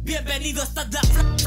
Bienvenido hasta la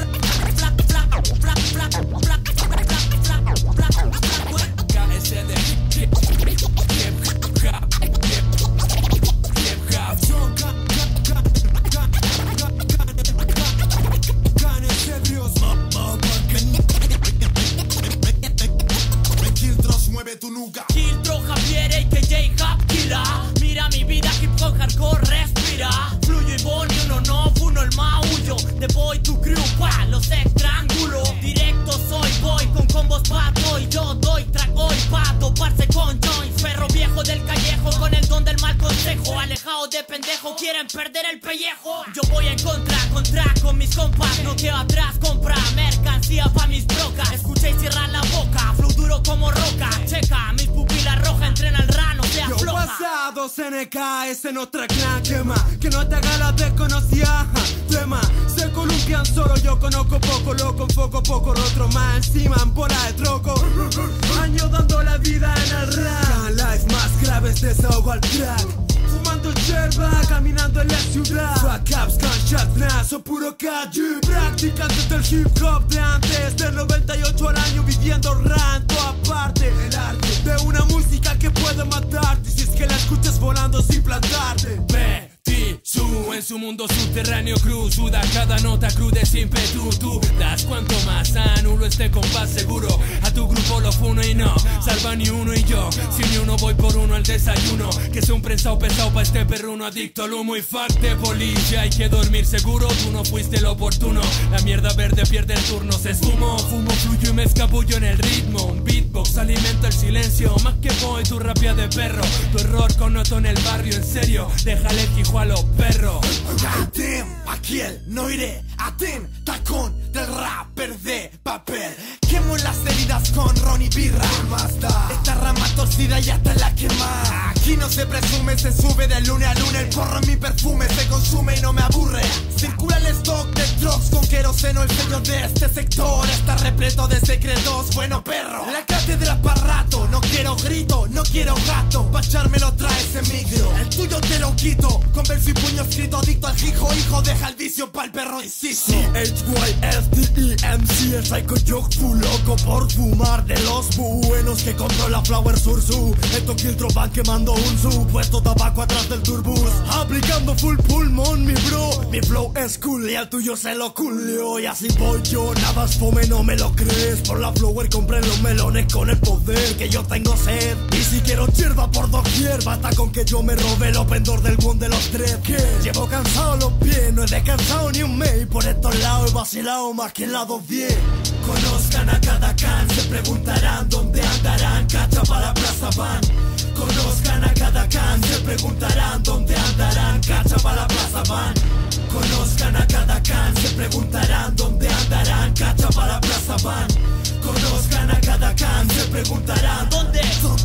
mueve tu nuca. Kiltro, Javier, a.k.a. Hapkila. Mira mi vida, hip hop hardcore, respira. Fluyo y Bonnie, uno no, uno el maullo. The boy, tu crew, pa, los estrangulo. Directo soy boy, con combos pato. Y yo doy track hoy, pa, toparse con joints. Perro viejo del callejo, con el don del mal consejo. Alejado de pendejo, quieren perder el pellejo. Yo voy en contra con mis compas. No quedo atrás, compra mercancía pa' mis brocas. Escucha y cierra la boca, flow duro como roca. Checa, mis pupilas rojas, entrena el rano, se afloja. Yo pasado CNK, ese en otra clan quema. Que no te haga la desconocida, tema. Se columpian solo, yo conozco poco. Loco, enfoco poco, otro más encima en bola de troco. Años dando la vida en el rap. Life más graves, desahogo al crack. Fumando yerba, caminando en la ciudad. Fuck ups, gunshots, nazo, puro calle. Practicantes del hip hop de antes. Del 98 al año viviendo ranto aparte. El arte de una música que puede matarte. Si es que la escuchas volando sin plantarte. Su en su mundo subterráneo cruz suda cada nota cruda sin ímpetu. Tú das cuanto más anulo este compás seguro. A tu grupo lo funo y no salva ni uno y yo. Si ni uno voy por uno al desayuno. Que es un prensado pesado pa' este perruno adicto al humo y fuck de policía. Hay que dormir seguro, tú no fuiste lo oportuno. La mierda verde pierde el turno, se esfumó. Fumo, fluyo y me escabullo en el ritmo. Un beatbox alimenta el silencio. Más que voy, tu rapia de perro. Tu error connoto en el barrio, en serio. Déjale el quijo a los perros. Tim, Aquiel, no iré. Atim, tacón del rapper de papel. Quemo las heridas con ron y birra. Esta rama torcida ya te la quema. Aquí no se presume, se sube de luna a luna. El porro en mi perfume se consume y no me aburre. Circula el stock de drugs con queroseno. El sello de este sector está repleto de secretos. Bueno perro, la cátedra pa' rato. No quiero grito, no quiero gato. Pa' echármelo trae ese micro. El tuyo te lo quito. Con verso y puño escrito, adicto al hijo, deja el vicio pa'l perro insisto. HYSTEMC, el psycho joke full loco por fumar de los buenos que controla Flower Sursu. Estos Kiltros van quemando un supuesto tabaco atrás del turbus. Aplicando full pulmón, mi bro. Mi flow es cool y al tuyo se lo culió. Y así voy yo, nada es fome, no me lo crees. Por la Flower compré los melones con el poder que yo tengo sed. Y si quiero hierba por doquier, basta con que yo me robe el pendor del one de los tres. Que llevo cansado los pies, no he descansado ni un mes. Y por estos lados he vacilado más que el lado 10. Conozcan a cada can, se preguntarán dónde andarán. Cacha para la plaza van. Conozcan a cada can, se preguntarán dónde andarán. Cacha para la plaza van. Conozcan a cada can, se preguntarán dónde andarán. Cacha para la plaza van. Conozcan a cada can, se preguntarán dónde.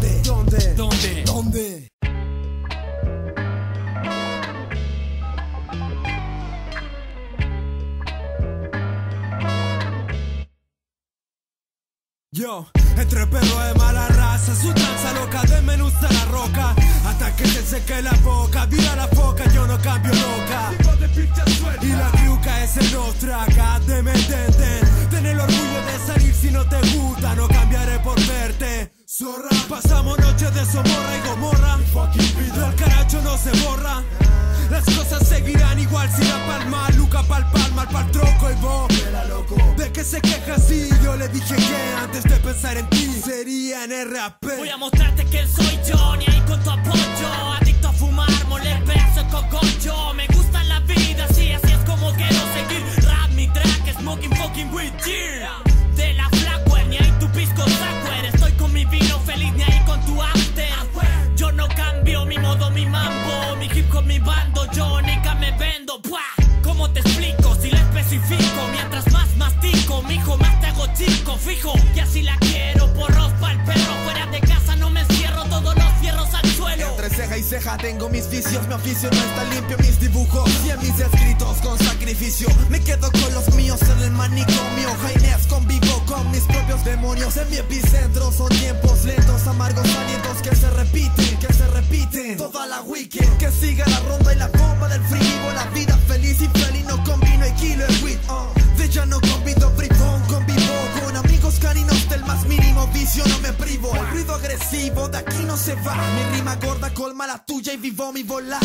Yo, entre perros de mala raza, su danza loca desmenuza la roca hasta que se seque la boca. Vira la foca, yo no cambio loca. Y la criuca es en otra, de me entienden. Ten el orgullo de salir si no te gusta, no cambiaré por verte. Zorra, pasamos noches de Somorra y Gomorra. El caracho no se borra. Las cosas seguirán igual si la palma, Luca pa'l palma, pa'l troco y vos. De que se queja así, yo le dije que antes de pensar en ti sería en RAP. Voy a mostrarte quién soy yo, ni ahí con tu apoyo. Adicto a fumar, moler verso y cogollo. Me gusta la vida, sí, así es como quiero seguir. Rap, mi track, smoking fucking with cheer. De la Flackware, ni ahí tu pisco Sackware. Estoy con mi vino feliz, ni ahí con tu after. Yo no cambio mi modo, mi mambo. Mi hip con mi bando, yo nunca me vendo. ¿Cómo te explico? Si lo especifico, mientras más mastico, mijo, más te hago chico, fijo. Y así la quiero, porros pa'l perro. Fuera de casa no me encierro, todos los fierros al suelo. Entre ceja y ceja ceja. Tengo mis vicios, mi oficio no está limpio. Mis dibujos y en mis escritos con sacrificio. Me quedo con los míos en el manicomio. Jainés, convivo con mis propios demonios. En mi epicentro son tiempos lentos, amargos alientos que se repiten toda la weekend. Que siga la ronda y la bomba del frigo. La vida feliz y feliz no combino y kilo el weed. De ella no convido bribón, convivo con amigos caninos del más mínimo vicio. No me privo, el ruido agresivo de aquí no se va. Mi rima gorda colma la tuya y vivo mi bola.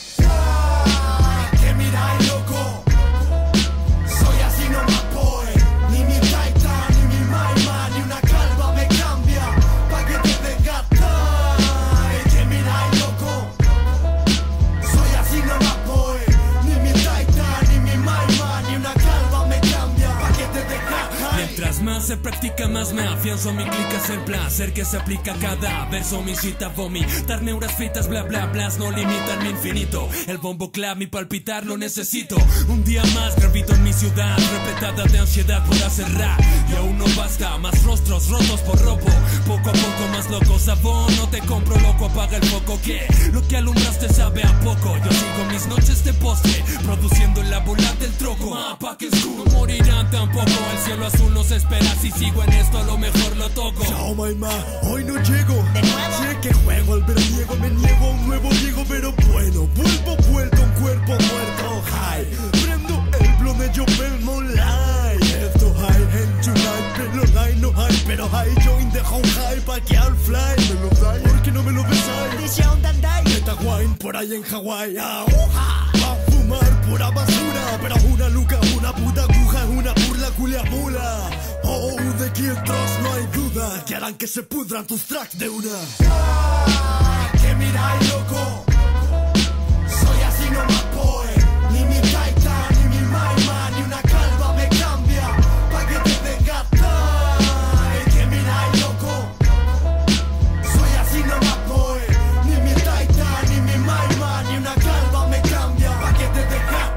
Que miráis loco, soy así nomás boy. Ni mi taita, ni mi maima, ni una calva me cambia pa' que te desgastas. Que miráis loco, soy así nomás boy. Ni mi taita, ni mi maima, ni una calva me cambia pa' que te desgastas. Mientras más se practica, más me afianzo. Mi clic es el placer que se aplica a cada verso. Mi cita vomitar neuras fritas, bla bla blas no limitan mi infinito. El bombo clap, mi palpitar lo necesito. Un día más gravito en mi ciudad, repletada de ansiedad por hacer rap. Y aún no basta, más rostros rotos por robo. Poco a poco más loco, sabón, no te compro loco, apaga el foco. Que lo que alumbraste sabe a poco. Yo sigo mis noches de postre, produciendo en la bola del troco. Mapa que no morirán tampoco, el cielo azul nos espera. Si sigo en esto a lo mejor lo toco. Chao maima, hoy no llego. Sé que juego al veraniego, me niego a un nuevo Diego, pero bueno, vuelto un cuerpo muerto. High, prendo el blonde, yo pelmo light. Esto high en tonight, pero high no hay, pero high join the home high pa' que al fly. Me lo dais, porque no me lo besáis. Dice un dandai, Meta wine por ahí en Hawái. Va a fumar pura basura, pero una luca, una puta aguja, una burla culia mula. Oh, de Kill Trust no hay duda, que harán que se pudran tus tracks de una. que miráis loco, soy así nomás boy. Ni mi taita, ni mi maima, ni una calva me cambia pa' que te desgastas. Que miráis loco, soy así nomás boy. Ni mi taita, ni mi maima, ni una calva me cambia pa' que te desgastas.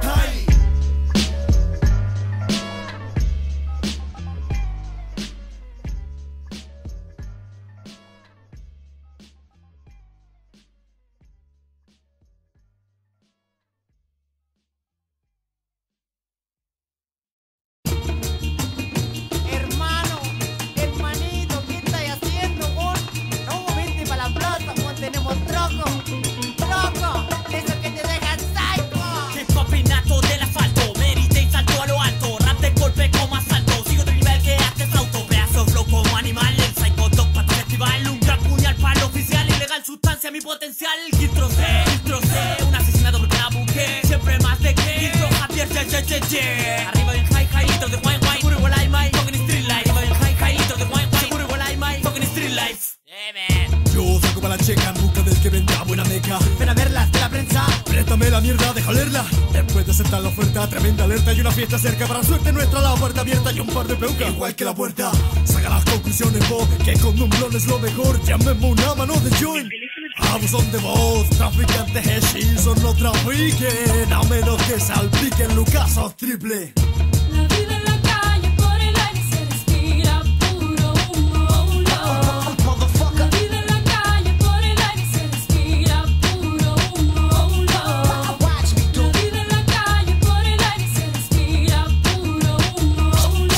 Hermanito, ¿qué estáis haciendo, vos? No, vente pa' la plaza, vos tenemos troco, eso que te dejan psycho. Hip hop innato del asfalto, merite y salto a lo alto. Rap de golpe como asalto, sigo de nivel que haces auto. Pedazo flow como animal, el psycho dog para tu festival. Un gran puñal para lo oficial, ilegal sustancia, mi potencial. Filtro C, un asesinato porque la busqué. Siempre más de que Filtro Javier, che. Arriba bien high, litro de wine, puro igual hay my fucking street life. Arriba bien high, litro de wine, puro igual hay my fucking street life. Yo saco para la checa en busca del que vendrá buena meca. Ven a verlas de la prensa, Préstame la mierda, deja olerla. Después de aceptar la oferta, tremenda alerta y una fiesta cerca. Para suerte nuestra, la puerta abierta y un par de peucas. Igual que la puerta, saca las conclusiones vos, que con un blon es lo mejor. Llámeme una mano de joint. Abusón de voz, traficantes hechizos no trafiquen, a menos que salpiquen Lucasos triple. La vida en la calle, por el aire se respira puro humo. La vida en la calle, por el aire se respira puro humo. La vida en la calle, por el aire se respira puro humo.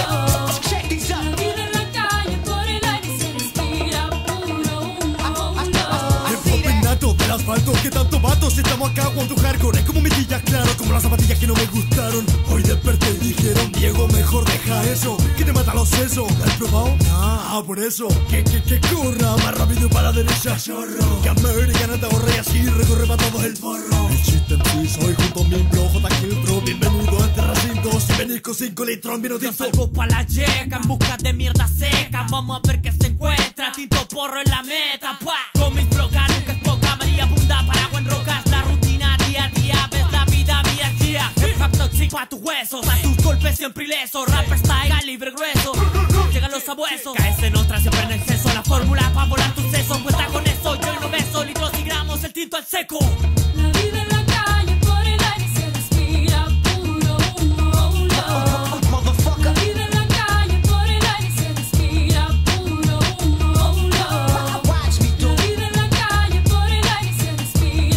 La vida en la calle, por el aire se respira puro humo. El pop innato del asfalto, que tanto vato si estamos acá cuando hardcore. Es como mi tilla, claro, como las zapatillas que no me gustaron. Hoy desperté y dijeron, Diego, mejor deja eso, que te mata los sesos. ¿Lo has probado? Ah, por eso. Que corra más rápido para la derecha, chorro. Que americana te ahorra y así recorre para todos el porro. El chiste en sí, soy junto a mi blog, J. Bienvenido a este recinto. Si venís con 5 litros, vino Yo tinto. salgo pa' la yeca en busca de mierda seca. Vamos a ver qué se encuentra. Tinto porro en la meta, pa. Con mis blogas nunca es poca. María Bunda, paraguas en rocas. La rutina día a día. Ves la vida mía. Hip hop toxic pa' tus huesos. A tus golpes siempre ileso. Rapper style, calibre grueso. Llegan los sabuesos. Caes en otra siempre en exceso. La fórmula pa' volar tus sesos. Cuenta con eso. Yo no beso litros y gramos. El tinto al seco. La vida en la calle, por el aire se respira puro humo. La vida en la calle, por el aire se respira puro humo. La vida en la calle, por el aire se respira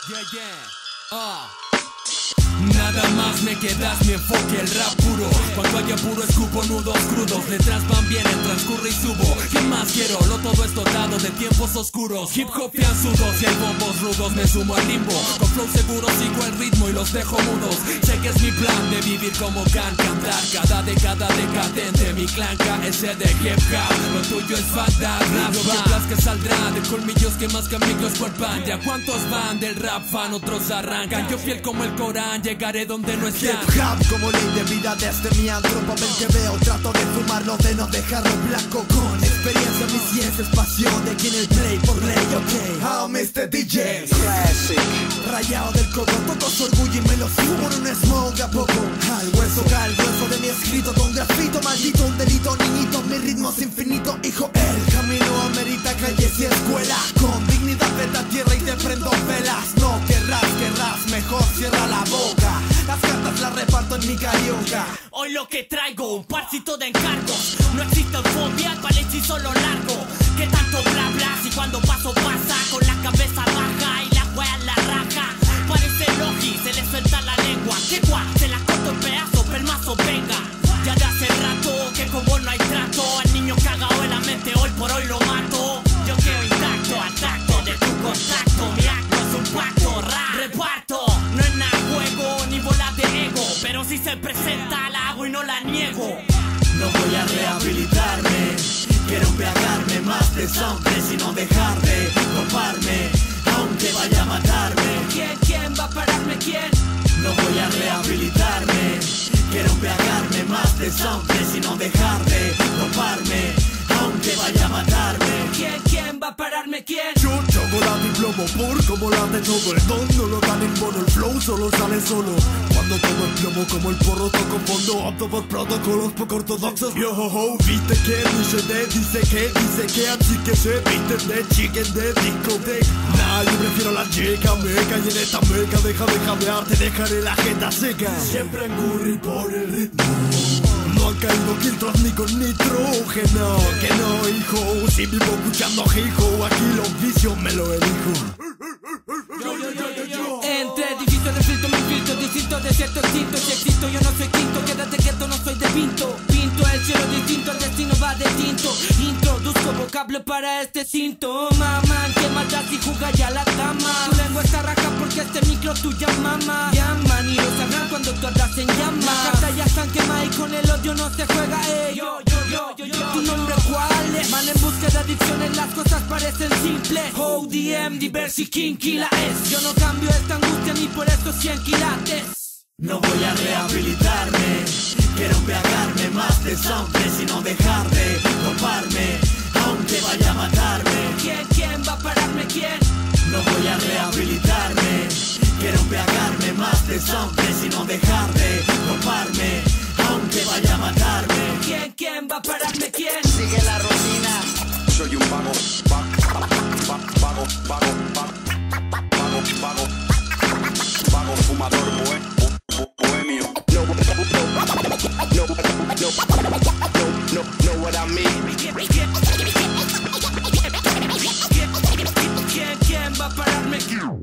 Nada más me quedas mi enfoque, el rap puro. Cuando haya puro escupo nudos crudos. Letras van bien, transcurre y subo. ¿Qué más quiero? Lo todo es dotado de tiempos oscuros. Hip hop fianzudos y hay bombos rudos. Me sumo al limbo, con flow seguro sigo el ritmo y los dejo mudos. Sé que es mi plan de vivir como Khan, cantar cada década decadente. Mi clanca ese de hip hop, lo tuyo es Bagdad, rap van. Que saldrá de colmillos que más que amigos cuerpan. Ya cuántos van del rap fan, otros arrancan. Yo fiel como el Corán, llegaré donde no están. Hip hop como ley de vida desde mi antro. Papel que veo, trato de fumarlo, de no dejarlo blanco. Con experiencia, mi ciencia es pasión. De quien el play por ley, ok. How Mr. DJ Classic. Rayado del coco, toco su orgullo y me lo subo en un smoke a poco. Al hueso, al grueso de mi escrito. Con grafito, maldito, un delito, niñito. Mi ritmo es infinito, hijo. El camino amerita calles y escuela. Con dignidad de la tierra y te prendo velas. No querrás, mejor cierra la boca. Las cartas las reparto en mi carioca. Hoy lo que traigo, un parcito de encargos. No existe fobia, el palechi solo largo. Que tanto bla bla, si cuando paso pasa. Con la cabeza baja y la wea en la raja. Parece logi, se le suelta la lengua. Que guay, se la corto en pedazos, pero el mazo venga. Ya de hace rato, que con vos no hay trato. Al niño cagado en la mente, hoy por hoy lo mato. Yo quedo intacto, al tacto de tu contacto. Mi acto es un pacto, reparto. No es nada juego, ni bola de ego. Pero si se presenta, la hago y no la niego. No voy a rehabilitarme, quiero embriagarme más de sangre, sino dejar de doparme, aunque vaya a matarme. ¿Quién va a pararme? ¿Quién? No voy a rehabilitarme, quiero embriagarme más de sangre, sino dejar de doparme, aunque vaya a matarme. ¿Quién va a pararme? ¿Quién? Yo chocolate y plomo por como late todo el don. No lo dan en mono, el flow solo sale solo. Cuando tomo el plomo como el porro toco fondo. Opto por protocolos poco ortodoxos. Yo ho ho, viste que dice que así que se visten de chicken de discoteca. Nah, yo prefiero la chica meca y en esta meca deja de jadear, te dejaré la jeta seca. Siempre en curry por el ritmo. No han caído filtros ni con nitrógeno. Que no, hijo, si vivo escuchando hijo. Aquí los vicios me lo elijo. Entre edificio de filtro, mi filtro distinto, desierto extinto. Si existo, yo no soy quinto, quédate quieto, no soy de pinto. Pinto el cielo distinto, el destino va de tinto. Introduzco vocablo para este cinto. Mamá, que maldad si juega ya la dama. Tu lengua está raja porque este micro tuya mama. Llaman y lo sabrán cuando tú andas en llamas. Las cartas ya están quemadas y con el odio no se juega, yo. ¿Tu nombre cuál es? Man en busca de adicciones, las cosas parecen simples. ODM, Diversi, Kinky, la es. Yo no cambio esta angustia ni por estos 100 quilates. No voy a rehabilitarme, quiero embriagarme más de sangre, sino dejar de doparme, aunque vaya a matarme. ¿Quién va a pararme? ¿Quién? No voy a rehabilitarme, quiero embriagarme más de sangre, sino dejar de doparme, aunque vaya a matarme. ¿Quién va a pararme? ¿Quién? Sigue la rutina. Soy un vago fumador bohemio. Know what I mean. ¿Quién va a pararme?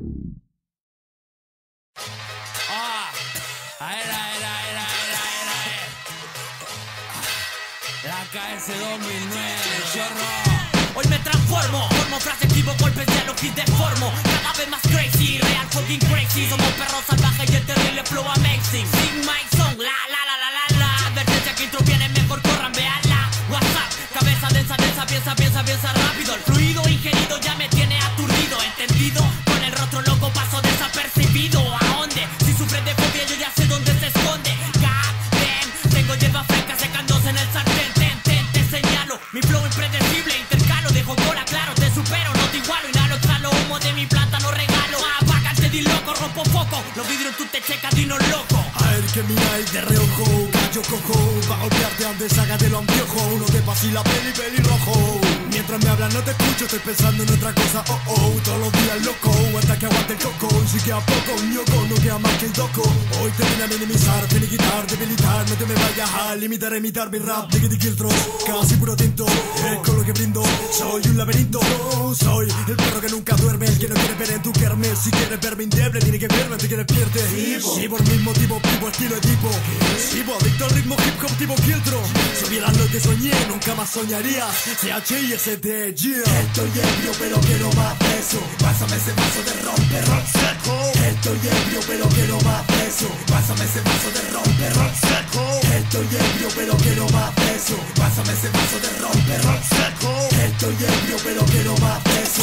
La KS 2009, chorro. Hoy me transformo, formo frases, escribo golpes de los hits deformo. Cada vez más crazy, real fucking crazy. Somos perros salvajes y el terrible flow amazing. Sing my song, la. Advertencia que intro viene mejor, corran, veanla. WhatsApp, cabeza densa, piensa rápido. El fluido ingerido ya me tiene aturdido, ¿entendido? Con el rostro loco paso desapercibido. ¿A dónde? Si sufres de fobia yo ya sé dónde se esconde. God damn, tengo hierba fresca secándose en el sartén. Te señalo, mi flow impredecible. Dejo cola, claro, te supero, no te igualo. Inhalo, exhalo humo de mi planta, no regalo. Apágate, di loco, rompo foco. Los vidrios tú te checas, dinos loco. A ver que miráis de reojo, gallo cojo. Va a golpearte antes, sácatelo anteojo. Uno te pasila pelirrojo. Mientras me hablas no te escucho, estoy pensando en otra cosa. Todos los días loco, hasta que aguante el coco. Si queda poco, un ñoco, no queda más que el doco. Hoy te vine a minimizar, finiquitar, debilitar. No te me vayas a limitar a imitar mi rap. Diggity kill throw, casi puro tinto. Es con lo que brindo. Soy un laberinto, soy el perro que nunca duerme, el que no quiere ver en tu kerme. viernes. Si quieres verme indieble, tiene que verme antes que despierte. Sí, por mismo tipo, vivo estilo Edipo. Sigo adicto al ritmo hip hop tipo Kiltro. Si vieras lo que soñé, nunca más soñarías. CHIST, yeah. Estoy ebrio, pero quiero más de eso. Pásame ese vaso de rompe, rock seco. Estoy ebrio, pero quiero más de eso. Pásame ese vaso de rompe, rock seco. Estoy ebrio, pero quiero más de eso. Pásame ese vaso de rompe, rock seco. Estoy ebrio, pero quiero más de eso.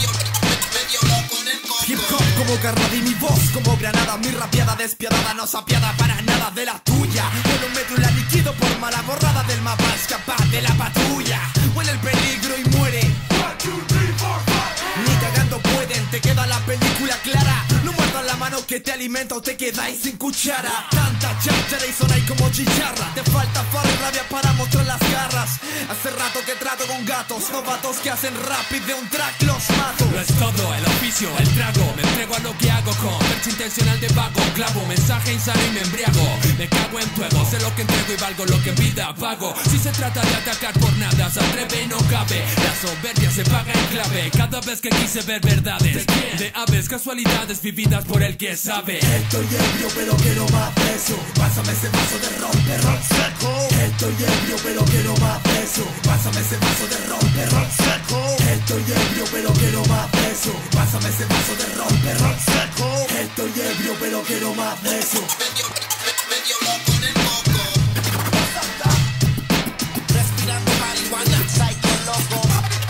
Hip hop como Carnadi, mi voz como granada. Mi rapiada despiadada no se apiada para nada de la tuya. Con un metro la liquido por mala borrada del mapa. Escapar de la patrulla. Huele el peligro y muere. 1, 2, 3, 4, 5. Ni cagando pueden, te queda la película clara. No muerdas la mano que te alimenta o te quedáis sin cuchara. Tanta cháchara y sonáis como chicharra. Te falta faro y rabia para mostrar las garras. Hace rato que trato con gatos, novatos que hacen rap y de un track los mato. Lo es todo, el oficio, el trago. Me entrego a lo que hago con percha intencional de vago. Clavo, mensaje insano y me embriago. Me cago en tu ego, sé lo que entrego y valgo lo que en vida pago. Si se trata de atacar por nada, se atreve y no cabe. La soberbia se paga en clave. Cada vez que quise ver verdades de aves, casualidades vividas por el que sabe. Estoy ebrio pero quiero más de eso. Pásame ese vaso de rompe, rock seco. Estoy ebrio pero quiero más de eso. Pásame ese vaso de rompe, rock seco. Estoy ebrio pero quiero más de eso. Pásame ese vaso de rompe, rock seco. Estoy ebrio pero quiero más de eso. Medio loco en el moco. Respirando marihuana, psycho loco.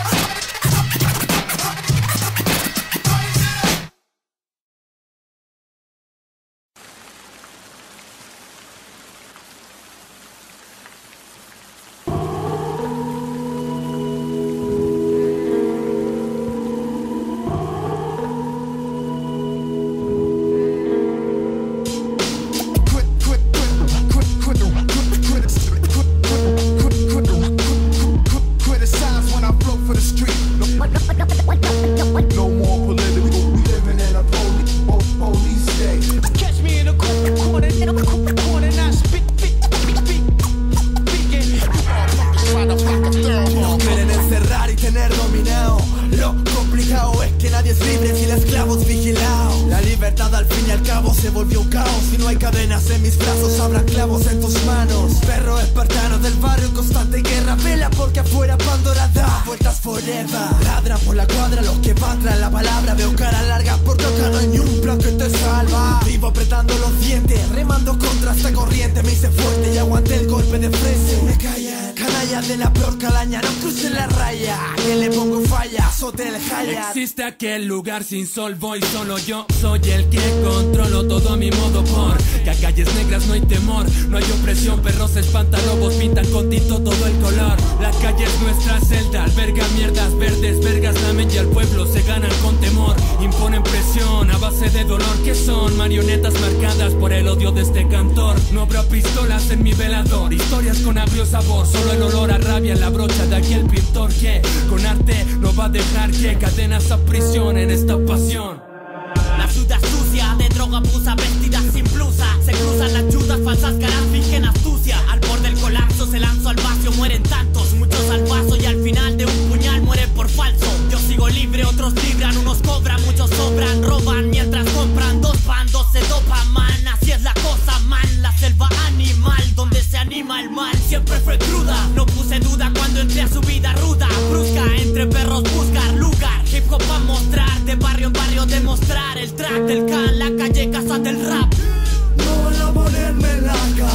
Existe aquel lugar sin sol, voy solo yo. Soy el que controlo todo a mi modo. Porque a calles negras no hay temor, no hay opresión. Perros espantan, lobos pintan con tinto todo el color. La calle es nuestra celda, alberga mierdas verdes. Vergas lamen y al pueblo se ganan con temor. Imponen presión a base de dolor. Que son marionetas marcadas por el odio de este cantor. No habrá pistolas en mi velador, historias con agrio sabor. Solo el olor a rabia en la brocha de aquel pintor que con arte no va a dejar que cadenas aprisionen esta pasión. La ciudad sucia, de droga abusa, vestida sin blusa. Se cruzan las ayudas, falsas caras fingen astucia. Al borde del colapso se lanzó al vacío, mueren tantos, muchos al paso. Y al final de un puñal mueren por falso. Yo sigo libre, otros libran, unos cobran, muchos sobran. Roban mientras compran, dos bandos se dopan, man. Así es la cosa, man, la selva animal. Donde se anima el mal, siempre fue cruda. No puse duda cuando entré a su vida ruda. Brusca, entre perros buscar lugar. Hip hop a mostrar, de barrio en barrio demostrar. El track del can, la calle, casa del rap. No van a ponerme en la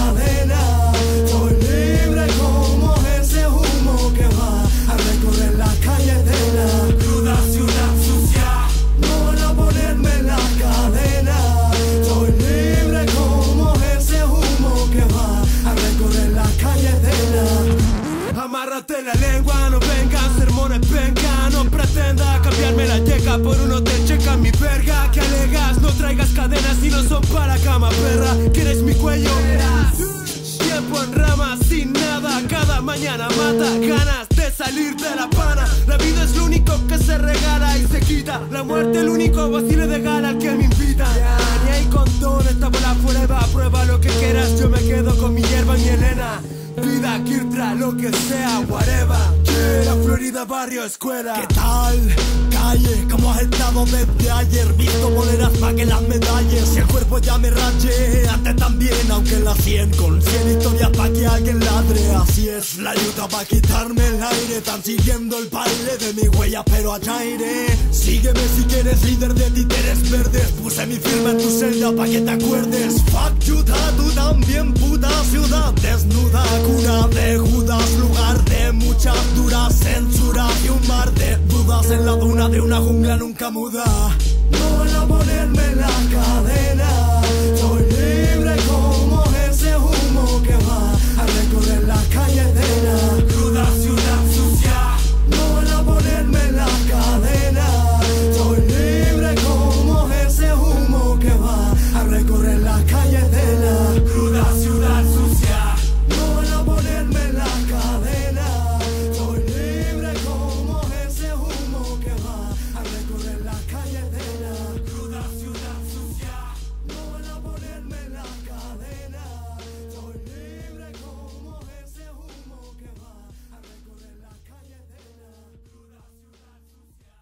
cadena. Soy libre como ese humo que va a recorrer la calle de la cruda ciudad sucia. No van a ponerme en la cadena. Soy libre como ese humo que va a recorrer la calle de la. Amárrate la lengua, no vengan sermones, venga. No pretenda cambiarme la yeca por un hotel, checa mi verga. Que alegas, no traigas cadenas si no son para cama, perra. ¿Quieres mi cuello? Tiempo en ramas, sin nada. Cada mañana mata, ganas de salir de la pana. La vida es lo único que se regala y se quita. La muerte el único vacile de gala al que me invita. Ni hay condón, esta bola prueba. Prueba lo que quieras, yo me quedo con mi hierba y mi Elena. Vida, Kirtra, lo que sea, whatever. La Florida, barrio, escuela. ¿Qué tal? Calle, ¿cómo has estado desde ayer? Visto monedas pa' que las medalles. Si el cuerpo ya me rache, antes también, aunque en la 100 con 100 historias pa' que alguien ladre. Así es, la ayuda pa' quitarme el aire. Están siguiendo el baile de mi huella, pero allá iré. Sígueme si quieres, líder de títeres verdes. Puse mi firma en tu celda pa' que te acuerdes. Fuck Utah, tú también, puta ciudad desnuda, cura de Judas, lugar de muchas duras censuras y un mar de dudas en la duna de una jungla nunca muda. No van a ponerme la cadena, soy libre como ese humo que va a recorrer la calle de la cruda ciudad sucia. No van a ponerme la cadena, soy libre como ese humo que va a recorrer la calle de la cruda ciudad sucia. No van a ponerme la cadena, soy libre como ese humo que va a recorrer la calle de la cruda ciudad sucia. No van a ponerme la cadena, soy libre como ese humo que va a recorrer la calle de la cruda ciudad sucia.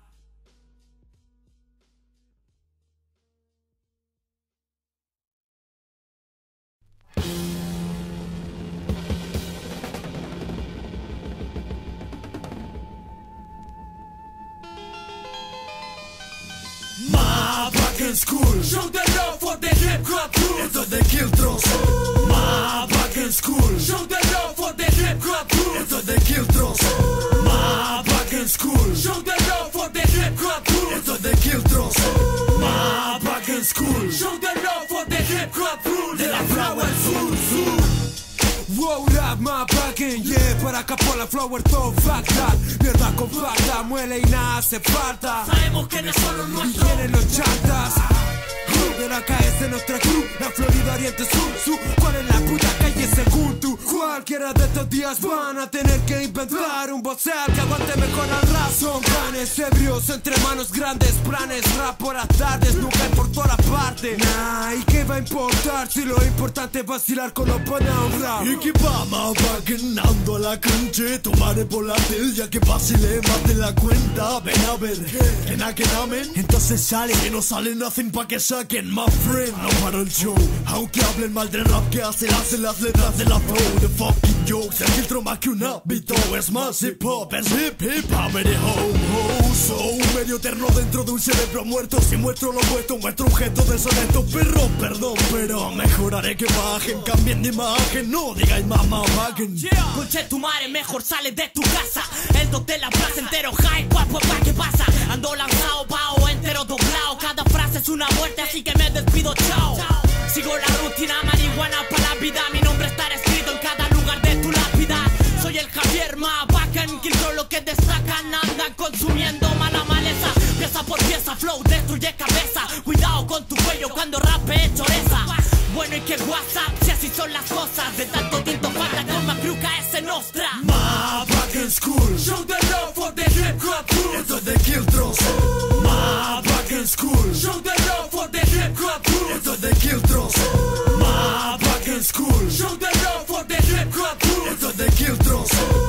My fucking school. Show the love for the hip hop crew. Esto es de Kiltros. My fucking school. Show the love for the hip hop crew. Esto es de Kiltros. My fucking school. Show the love for the hip hop crew. Esto es de Kiltros. My fucking school. Show the love for the hip hop crew. De la Flower Sur. Wow, rap, my fucking yeah. Para acá por la flower, todo facta. Mierda compacta, muele y nada hace falta. Sabemos que no son los Y nuestros. vienen los chantas. De la calle de nuestra crew, la Florida Oriente Sur. ¿Cuál es la puta calle según tú? Cualquiera de estos días van a tener que inventar un vocal que aguante mejor al rap. Son planes ebrios, entre manos grandes planes. Rap por las tardes, nunca hay por toda parte. Nah, ¿y qué va a importar si lo importante es vacilar con los panas un rap? Y que vamos va ganando la cancha. Tomaré por la ya que vacile más de la cuenta. Ven a ver, que na que namen. Entonces sale, que no sale nothing pa' que saquen. My friend, no paro el show. Aunque hablen mal del rap que hace las letras de la flow. The fucking jokes, el filtro más que un hábito. Es más hip hop, es hip hop. De home, so un medio eterno dentro de un cerebro muerto. Si muestro lo opuesto, muestro objeto deshonesto. Perro, perdón, pero mejoraré que bajen. Cambien de imagen, no digáis mamá, bajen. Conche tu madre, mejor sale de tu casa. El dos de la plaza entero, high, guapo, ¿qué pasa? Ando lanzado, pao, entero doblado. Cada frase es una muerte, así que me despido, chao. Sigo la rutina, marihuana para la vida. Mi nombre estará escrito en cada lugar de tu lápida. Soy el Javier Mabacan, que lo que destacan andan consumiendo mala maleza. Pieza por pieza, flow, destruye cabeza. Cuidado con tu cuello cuando rape choreza. Bueno, y que WhatsApp, si así son las cosas. De tanto tinto falta con Macruca es nostra. My fucking school. Show the love for the hip hop crew. Esto es de Kiltros. My fucking school. Show the love for the hip hop crew. Esto es de Kiltros. My fucking school. Show the love for the hip hop crew. Esto es de Kiltros.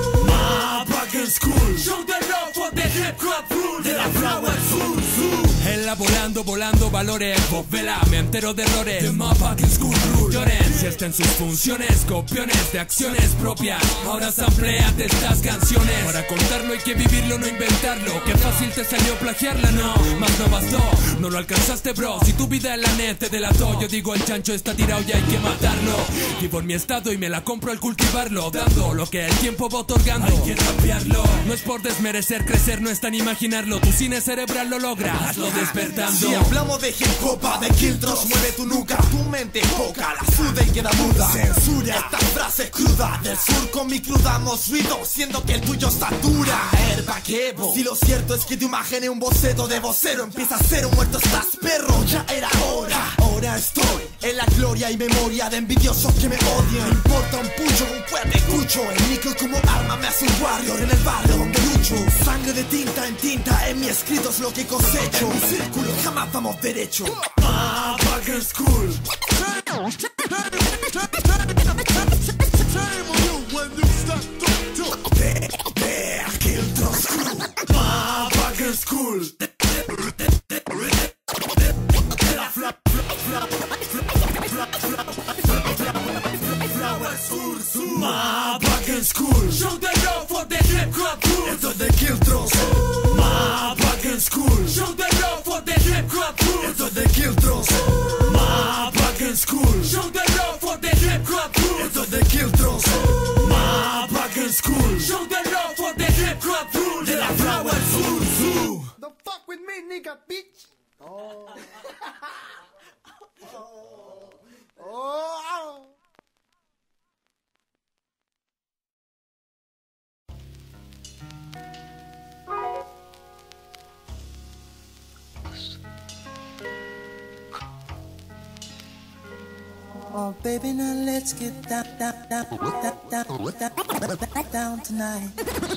My fucking school. Show the love for the hip hop crew. De la Flower Sur. En la volando valores. Vos vela, me entero de errores. The motherfucking school rule. Lloren si está en sus funciones. Copiones de acciones propias. Ahora sampleate estas canciones. Para contarlo hay que vivirlo, no inventarlo. Qué fácil te salió plagiarla, no. Más no bastó, no lo alcanzaste, bro. Si tu vida en la net te delató, yo digo el chancho está tirado y hay que matarlo. Vivo en mi estado y me la compro al cultivarlo. Dando lo que el tiempo va otorgando. Hay que cambiarlo. No es por desmerecer, crecer no es tan imaginarlo. Tu cine cerebral lo logra, hazlo despertando. Si hablamos de hip hop, de Kiltros, mueve tu nuca. Tu mente poca, la suda y queda muda. Censura esta frase cruda. Del sur con mi crew damos ruido, siendo que el tuyo está dura. Herbaquebo. Si lo cierto es que te imaginé un boceto de vocero. Empieza a ser un muerto, estás perro. Ya era hora. Ahora estoy en la gloria y memoria de envidiosos que me odian. Me importa un pucho, un cuerpo el micro como arma me hace un warrior en el barrio donde lucho. Sangre de tinta en tinta, en mi escrito es lo que cosecho. En mi círculo jamás vamos derecho. My fucking school. Que Oh, baby, now let's get down tonight.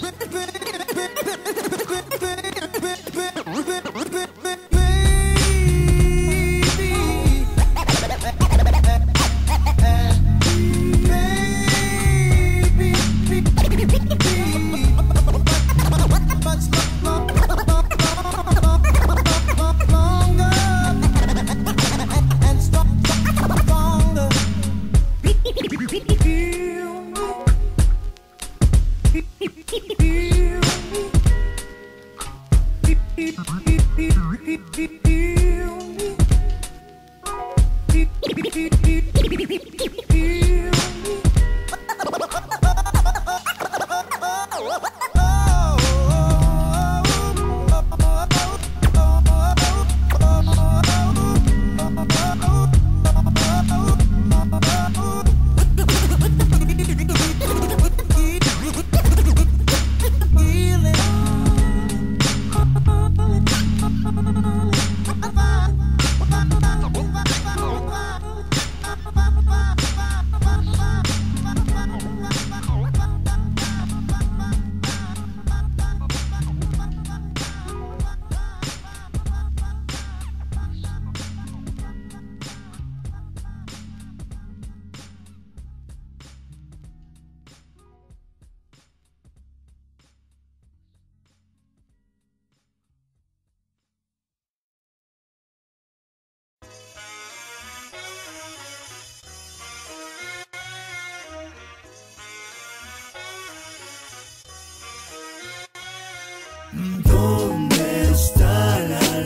¿Dónde está la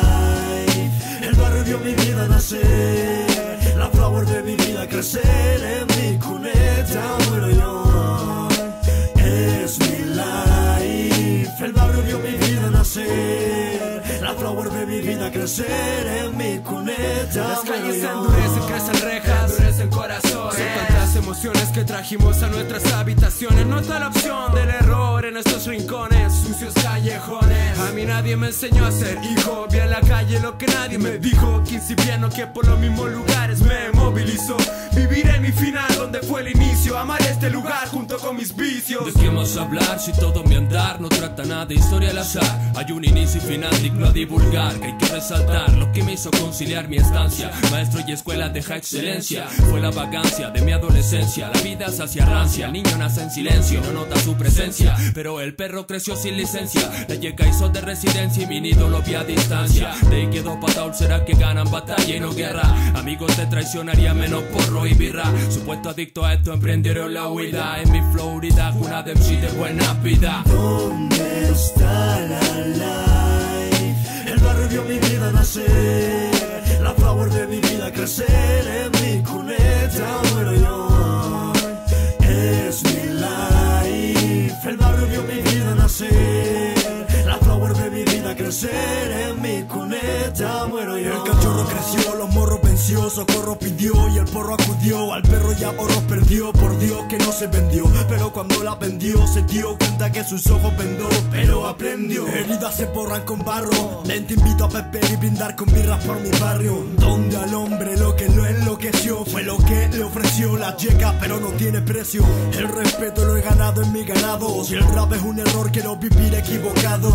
life? El barrio vio mi vida nacer, la flower de mi vida crecer, en mi cuneta muero yo. Es mi life. El barrio vio mi vida nacer, la flower de mi vida crecer, en mi cuneta Las muero calles se yo. endurecen, crecen rejas, endurecen corazones. Son tantas emociones que trajimos a nuestras habitaciones. No está la opción del error en estos rincones, sucios callejones. A mí nadie me enseñó a ser hijo. Vi en la calle lo que nadie me dijo, que incipiano que por los mismos lugares me movilizó. Viviré mi final donde fue el inicio, amar este lugar junto con mis vicios. ¿De qué más hablar si todo mi andar no trata nada de historia al azar? Hay un inicio y final digno a divulgar, que hay que resaltar lo que me hizo conciliar mi estancia. Maestro y escuela deja excelencia, fue la vagancia de mi adolescencia. La vida se hacía rancia, el niño nace en silencio, no nota su presencia, pero el perro creció sin licencia. La yeca hizo de residencia y mi nido lo vi a distancia. De ahí quedó pataul, será que ganan batalla y no guerra. Amigos te traicionaría menos porro y birra. Supuesto adicto a esto emprendieron la huida. En mi Florida, cuna de MC de buena vida. ¿Dónde está la life? El barrio vio mi vida nacer, la flower de mi vida crecer, en mi cuneta muero yo. Es mi life. El barrio vio mi vida nacer, la flower de mi vida crecer, en mi cuneta muero yo. El cachorro creció, los morros venció, socorro pidió y el porro acudió. Al perro ya oro perdió, por Dios que no se vendió, pero cuando la vendió se dio cuenta que sus ojos vendó, pero aprendió. Heridas se borran con barro, ven te invito a beber y brindar con birras por mi barrio, donde al hombre lo que lo enloqueció fue lo que le ofreció la yeca, pero no tiene precio. El respeto lo he ganado en mi ganado, si el rap es un error quiero vivir equivocado.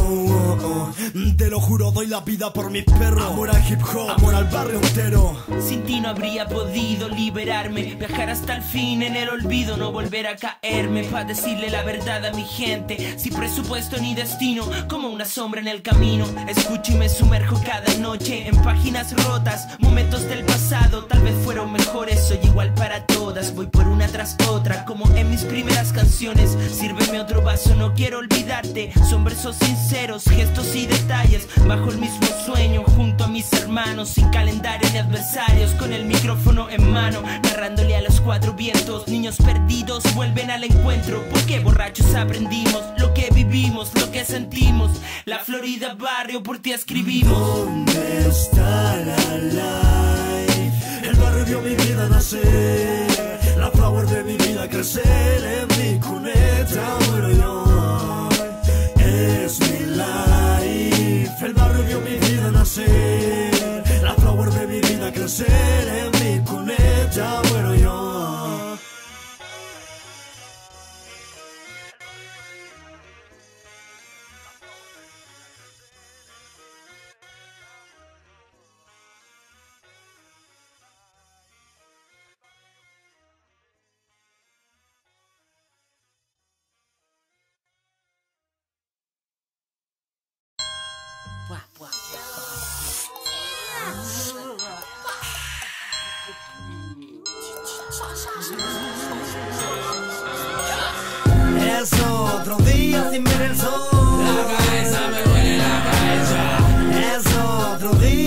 Te lo juro, doy la vida por mis perros. Amor al hip hop, amor al barrio entero. Sin ti no habría podido liberarme, viajar hasta el fin en el olvido, no volver a caerme, pa' decirle la verdad a mi gente, sin presupuesto ni destino, como una sombra en el camino. Escucho y me sumerjo cada noche en páginas rotas, momentos del pasado, tal vez fueron mejores, soy igual para todas, voy por una tras otra, como en mis primeras canciones. Sírveme otro vaso, no quiero olvidarte, son versos sinceros, gestos y detalles, bajo el mismo sueño, junto a mis hermanos, sin calendario ni adversarios, con el micrófono en mano, narrándole a los cuatro vientos. Niños perdidos vuelven al encuentro, porque borrachos aprendimos lo que vivimos, lo que sentimos. La Florida barrio por ti escribimos. ¿Dónde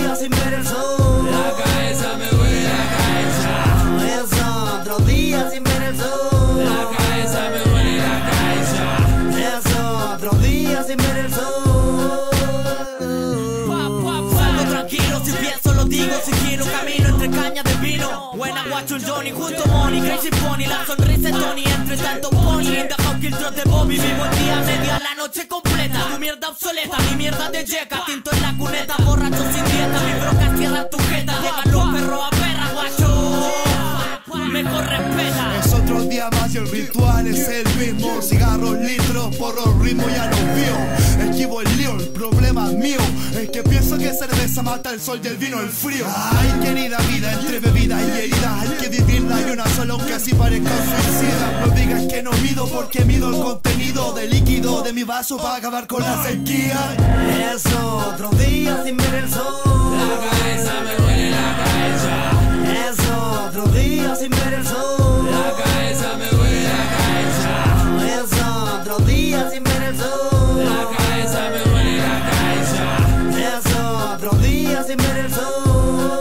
días sin ver el sol. La cabeza me duele la cabeza. Eso, otro día sin ver el sol. La cabeza me duele la cabeza. Eso, otro día sin ver el sol. Salgo tranquilo, si pienso lo digo, si quiero camino entre cañas de vino. Buena guacho el Johnny, junto Money, Crazy Pony, la sonrisa de Tony, entre tanto Pony. In the house, kill trot de Bobby, vivo el día, media, la noche completa. Tu mierda obsoleta, mi mierda de yeca, tinto en la cuneta, borracho sin dieta, mi broca cierra tu jeta. Llegan los perros a perra, guacho, mejor respeta. Es otro día más y el ritual es el mismo. Cigarros, litros, porro, ritmo ya lo vio. Esquivo el lío, el problema es mío. Es que pienso que cerveza mata el sol y el vino el frío. Ay, querida vida, entre bebidas y heridas hay que vivirla y una sola aunque así parezca un suicida. No digas que no mido porque mido el contenido de líquido de mi vaso para acabar con la sequía. Eso, otro día sin ver el sol. La cabeza me duele la cabeza. Eso, otro día sin ver el sol. La cabeza me duele la cabeza. Eso, otro día sin ver el sol. La cabeza me duele la cabeza. Eso, otro día sin ver el sol.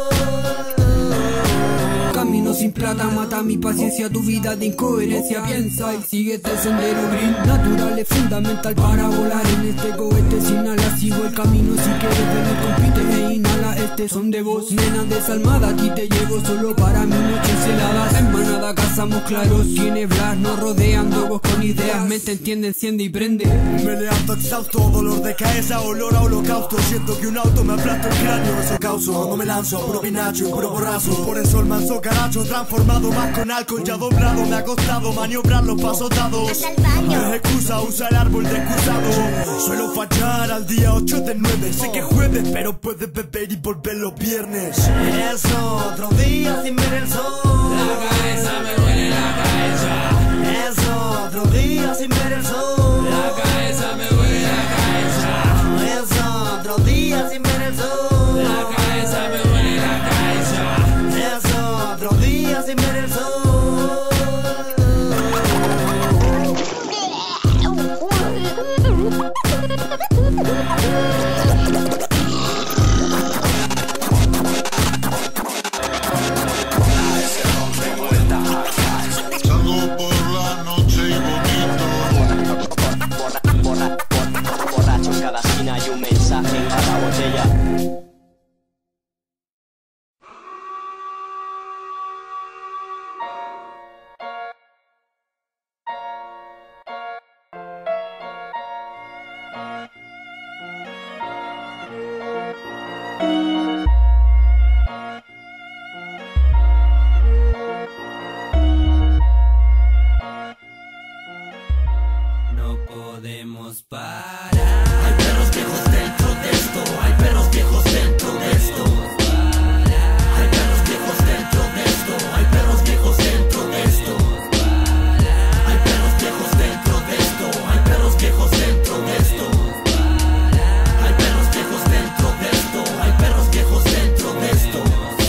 Camino sin plata, mata mi paciencia, tu vida de incoherencia. Piensa y sigue este sendero green. Natural es fundamental para volar en este cohete sin alas. Sigo el camino, si quieres venir compite e inhala este son de voz. Nena desalmada, aquí te llevo solo para mis noches heladas. En manada cazamos claros, tinieblas nos rodean. Logos con ideas, mente entiende, enciende y prende. Me levanto exhausto, dolor de cabeza, olor a holocausto. Siento que un auto me aplasta el cráneo, eso causo. No me lanzo, puro pinacho, puro borrazo. Por eso el manso caracho transformado más con alcohol ya doblado. Me ha costado maniobrar los pasos dados. No es excusa, usa el árbol de excusado. Suelo fallar al día 8 de 9. Sé que es jueves, pero puedes beber y volver los viernes. Eso, otro día sin ver el sol. La cabeza me duele la cabeza. Eso, otro día sin ver el sol. La cabeza me duele la cabeza. Eso, otro día sin ver el sol. La cabeza me duele la cabeza. Eso, otro día sin ver el sol. Salgo por la noche y vomito. Borracho en cada esquina hay un mensaje en cada botella. No podemos parar. Hay perros viejos dentro de esto, hay perros viejos dentro de esto. Hay perros viejos dentro de esto, hay perros viejos dentro de esto. Hay perros viejos dentro de esto, hay perros viejos dentro de esto. Hay perros viejos dentro de esto, hay perros viejos dentro de esto.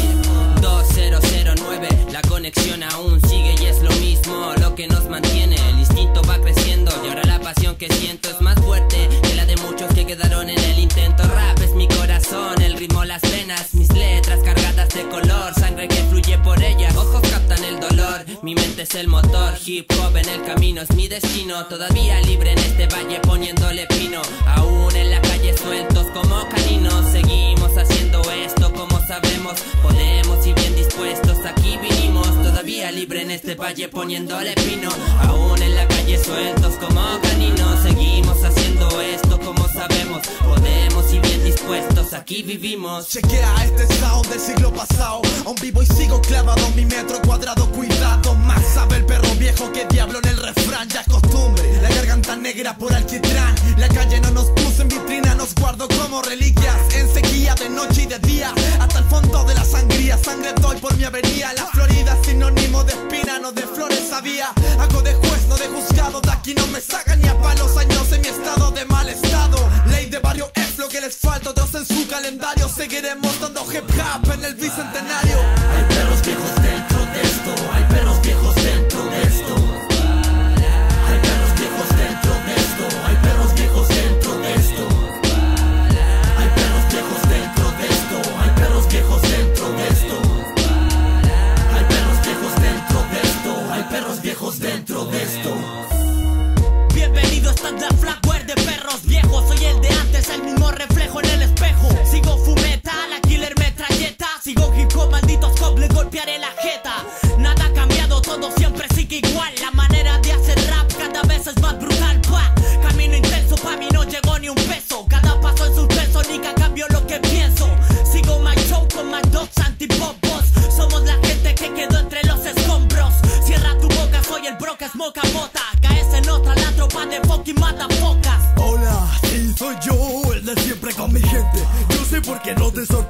2009, la conexión aún sigue y es lo mismo lo que nos mantiene. El instinto va creciendo y ahora la pasión que siento es más fuerte que la de muchos que quedaron en el intento. Rap es mi corazón, el ritmo las venas, mis letras cargadas de color, sangre que fluye por ellas, ojos captan el dolor, mi mente es el motor, hip hop en el camino es mi destino, todavía libre en este valle poniéndole pino, aún en la calle sueltos como caninos, seguimos haciendo esto como sabemos, podemos y bien dispuestos aquí vinimos, todavía libre en este valle poniéndole pino, aún en la calle sueltos como caninos, seguimos haciendo esto como sabemos, podemos y bien dispuestos aquí vivimos. Chequea este sound del siglo pasado. Aún vivo y sigo clavado en mi metro cuadrado. Cuidado, más sabe el perro viejo que diablo en el refrán. Ya es costumbre, la garganta negra por alquitrán. La calle no nos puso en vitrina, nos guardo como reliquias. En sequía de noche y de día, hasta el fondo de la sangría. Sangre doy por mi avenida. La Florida sinónimo de espina, no de flores sabía. Hago de juez, no de juzgado. De aquí no me sacan ni a palos años en mi estado de mal estado. Ley de barrio es lo que les falta, otros en su calendario. Seguiremos dando hip hop en el bicentenario. Hay perros viejos dentro de esto, hay perros viejos dentro de esto. Hay perros viejos dentro de esto, hay perros viejos dentro de esto. Hay perros viejos dentro de esto, hay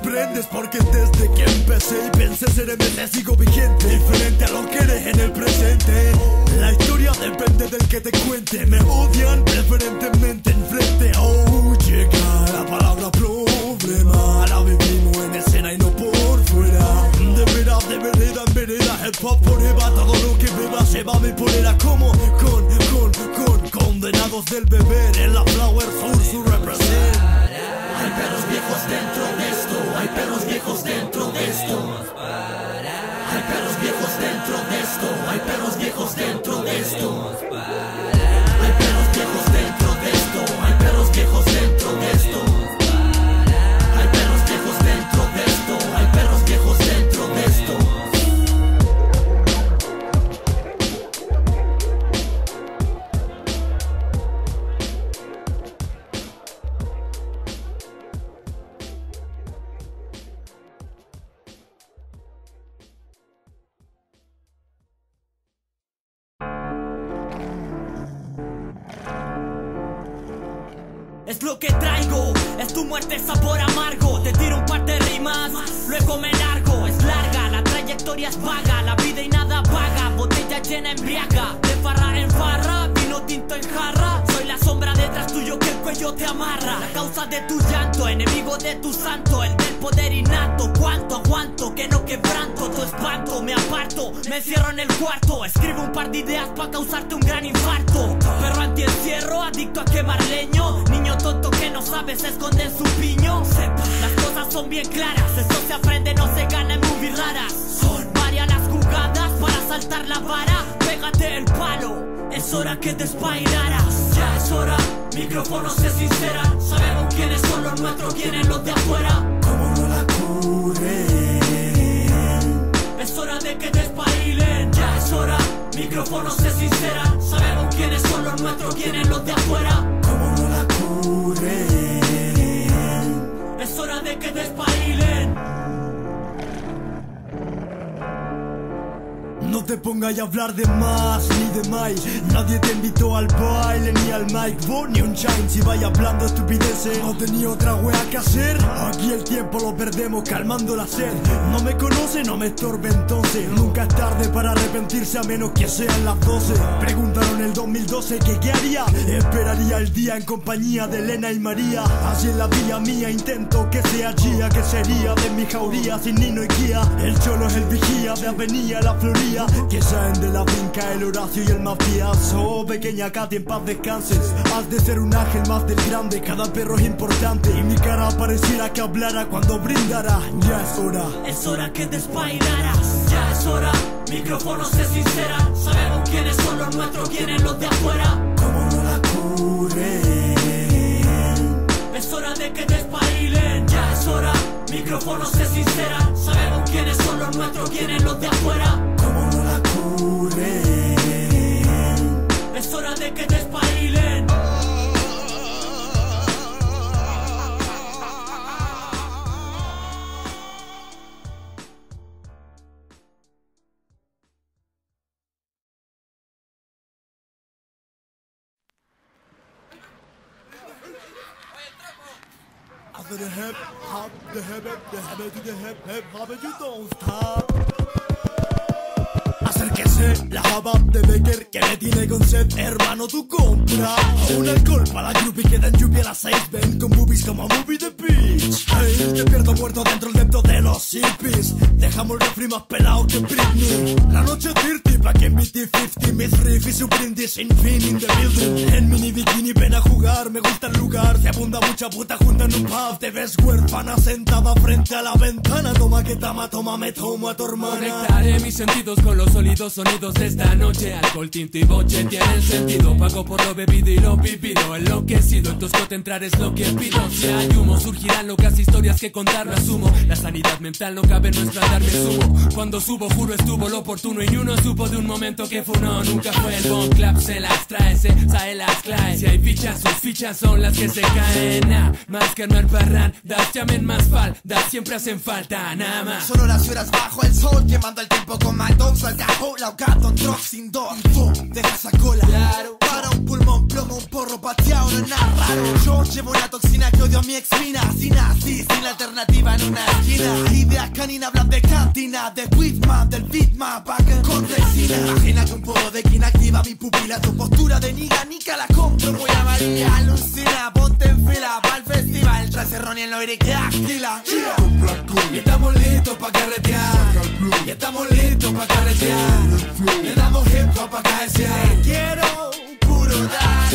sorprendes porque desde que empecé y pensé ser MC sigo vigente, diferente a lo que eres en el presente. La historia depende del que te cuente. Me odian preferentemente enfrente. Oh, llega la palabra problema. La vivimos en escena y no por fuera. De vereda en vereda, hip hop forever. Todo lo que beba se va a mi polera. Como con condenados del beber. En la Flower Sur su represent. Hay perros viejos dentro de esto. Hay perros viejos dentro de esto. Hay perros viejos dentro de esto. Hay perros viejos dentro de esto. Hay perros viejos dentro de esto. Hay perros viejos dentro de esto. Hay perros viejos dentro de esto. Hay perros viejos dentro de esto. Es lo que traigo, es tu muerte sabor amargo. Te tiro un par de rimas, luego me largo. Es larga, la trayectoria es vaga. La vida y nada paga, botella llena embriaga. De farra en farra, vino tinto en jarra. Soy la sombra detrás tuyo que el cuello te amarra. La causa de tu llanto, enemigo de tu santo. El del poder innato, cuánto aguanto que no quebranto tu espanto. Me aparto, me encierro en el cuarto. Escribo un par de ideas pa' causarte un gran infarto. Perro anti-encierro, adicto a quemar leño. Niño tonto que no sabe, se esconde en su piño. Sepa, las cosas son bien claras. Esto se aprende, no se gana en movies raras. Son varias las jugadas para saltar la vara. Pégate el palo, es hora que te espainaras. Ya es hora, micrófonos se sinceran. Sabemos quiénes son los nuestros, quiénes los de afuera. Como no la curen. Es hora de que te espailen. Ya es hora, micrófonos se sinceran. Sabemos quiénes son los nuestros, quiénes los de afuera. Como no la curen. Es hora de que te espailen. No te pongas a hablar de más ni de más. Nadie te invitó al baile ni al mic. Vos ni un shine si vaya hablando estupideces. No tenía otra wea que hacer. Aquí el tiempo lo perdemos calmando la sed. No me conoce, no me estorbe entonces. Nunca es tarde para arrepentirse a menos que sean las 12. Preguntaron en el 2012 que qué haría. Esperaría el día en compañía de Elena y María. Así en la vía mía intento que sea Gia. Que sería de mi jauría sin Nino y Guía. El cholo es el vigía de Avenida La Floría. Que salen de la finca el Horacio y el mafioso. Pequeña Katy, en paz descanses. Has de ser un ángel más del grande. Cada perro es importante. Y mi cara pareciera que hablara cuando brindara. Ya es hora. Es hora que te espainaras. Ya es hora, micrófonos se sinceran. Sabemos quiénes son los nuestros, quiénes los de afuera. Como no la curen. Es hora de que te espailen. Ya es hora, micrófonos se sinceran. Sabemos quiénes son los nuestros, quiénes los de afuera. Como no la curen. Es hora de que te espailen. After the hip hop, the hip to the hip hop, and you don't stop. Acérquese, la java de Becker que me tiene con sed. Hermano, tú compra un alcohol para la groupie que dan lluvia a las 6. Ven con boobies como a movie the beach. Hey, te pierdo muerto dentro del depto de los hippies. Dejamos el refri más pelado que Britney. La noche dirty, pa' que invite 50. Miss Riff y su brindis sin fin in the building. En mini bikini ven a jugar, me gusta el lugar. Se abunda mucha puta junta en un pub. Te ves huérfana sentada frente a la ventana. Toma que tama, toma, me tomo a tu hermana. Conectaré mis sentidos con los sólidos sonidos de esta noche. Alcohol, tinto y boche tienen sentido. Pago por lo bebido y lo vivido. Enloquecido, en tu escote entrar es lo que pido. Si hay humo, surgirán locas historias que contar, lo asumo. La sanidad mental no cabe en nuestro andar, me subo. Cuando subo, juro estuvo lo oportuno. Y ni uno supo de un momento que fue no. Nunca fue el bomb clap, se las trae, se las clae. Si hay fichas, sus fichas son las que se caen. Más que no el parran, das llamen más faldas, siempre hacen falta, nada más. Son horas y horas bajo el sol, quemando el tiempo con McDonald's al cajón. La Gato, truck sin door. Deja esa cola. Claro. Para un Pulmón, plomo, un porro pateado, no es nada raro. Yo llevo una toxina que odio a mi ex mina. Sin así, sin alternativa en una esquina. Ideas caninas hablan de cantina, de Whitman, del Beatman, pack con resina. Imagina que un poco de quina activa mi pupila. Tu postura de niga, nica la compro, voy a María. Alucina, ponte en fila para el festival. Trae Ronnie en lo iré que agila. Y estamos listos pa' carretear. Y estamos listos pa' carretear. Le damos hip hop pa' cabecear. Quiero puro dar.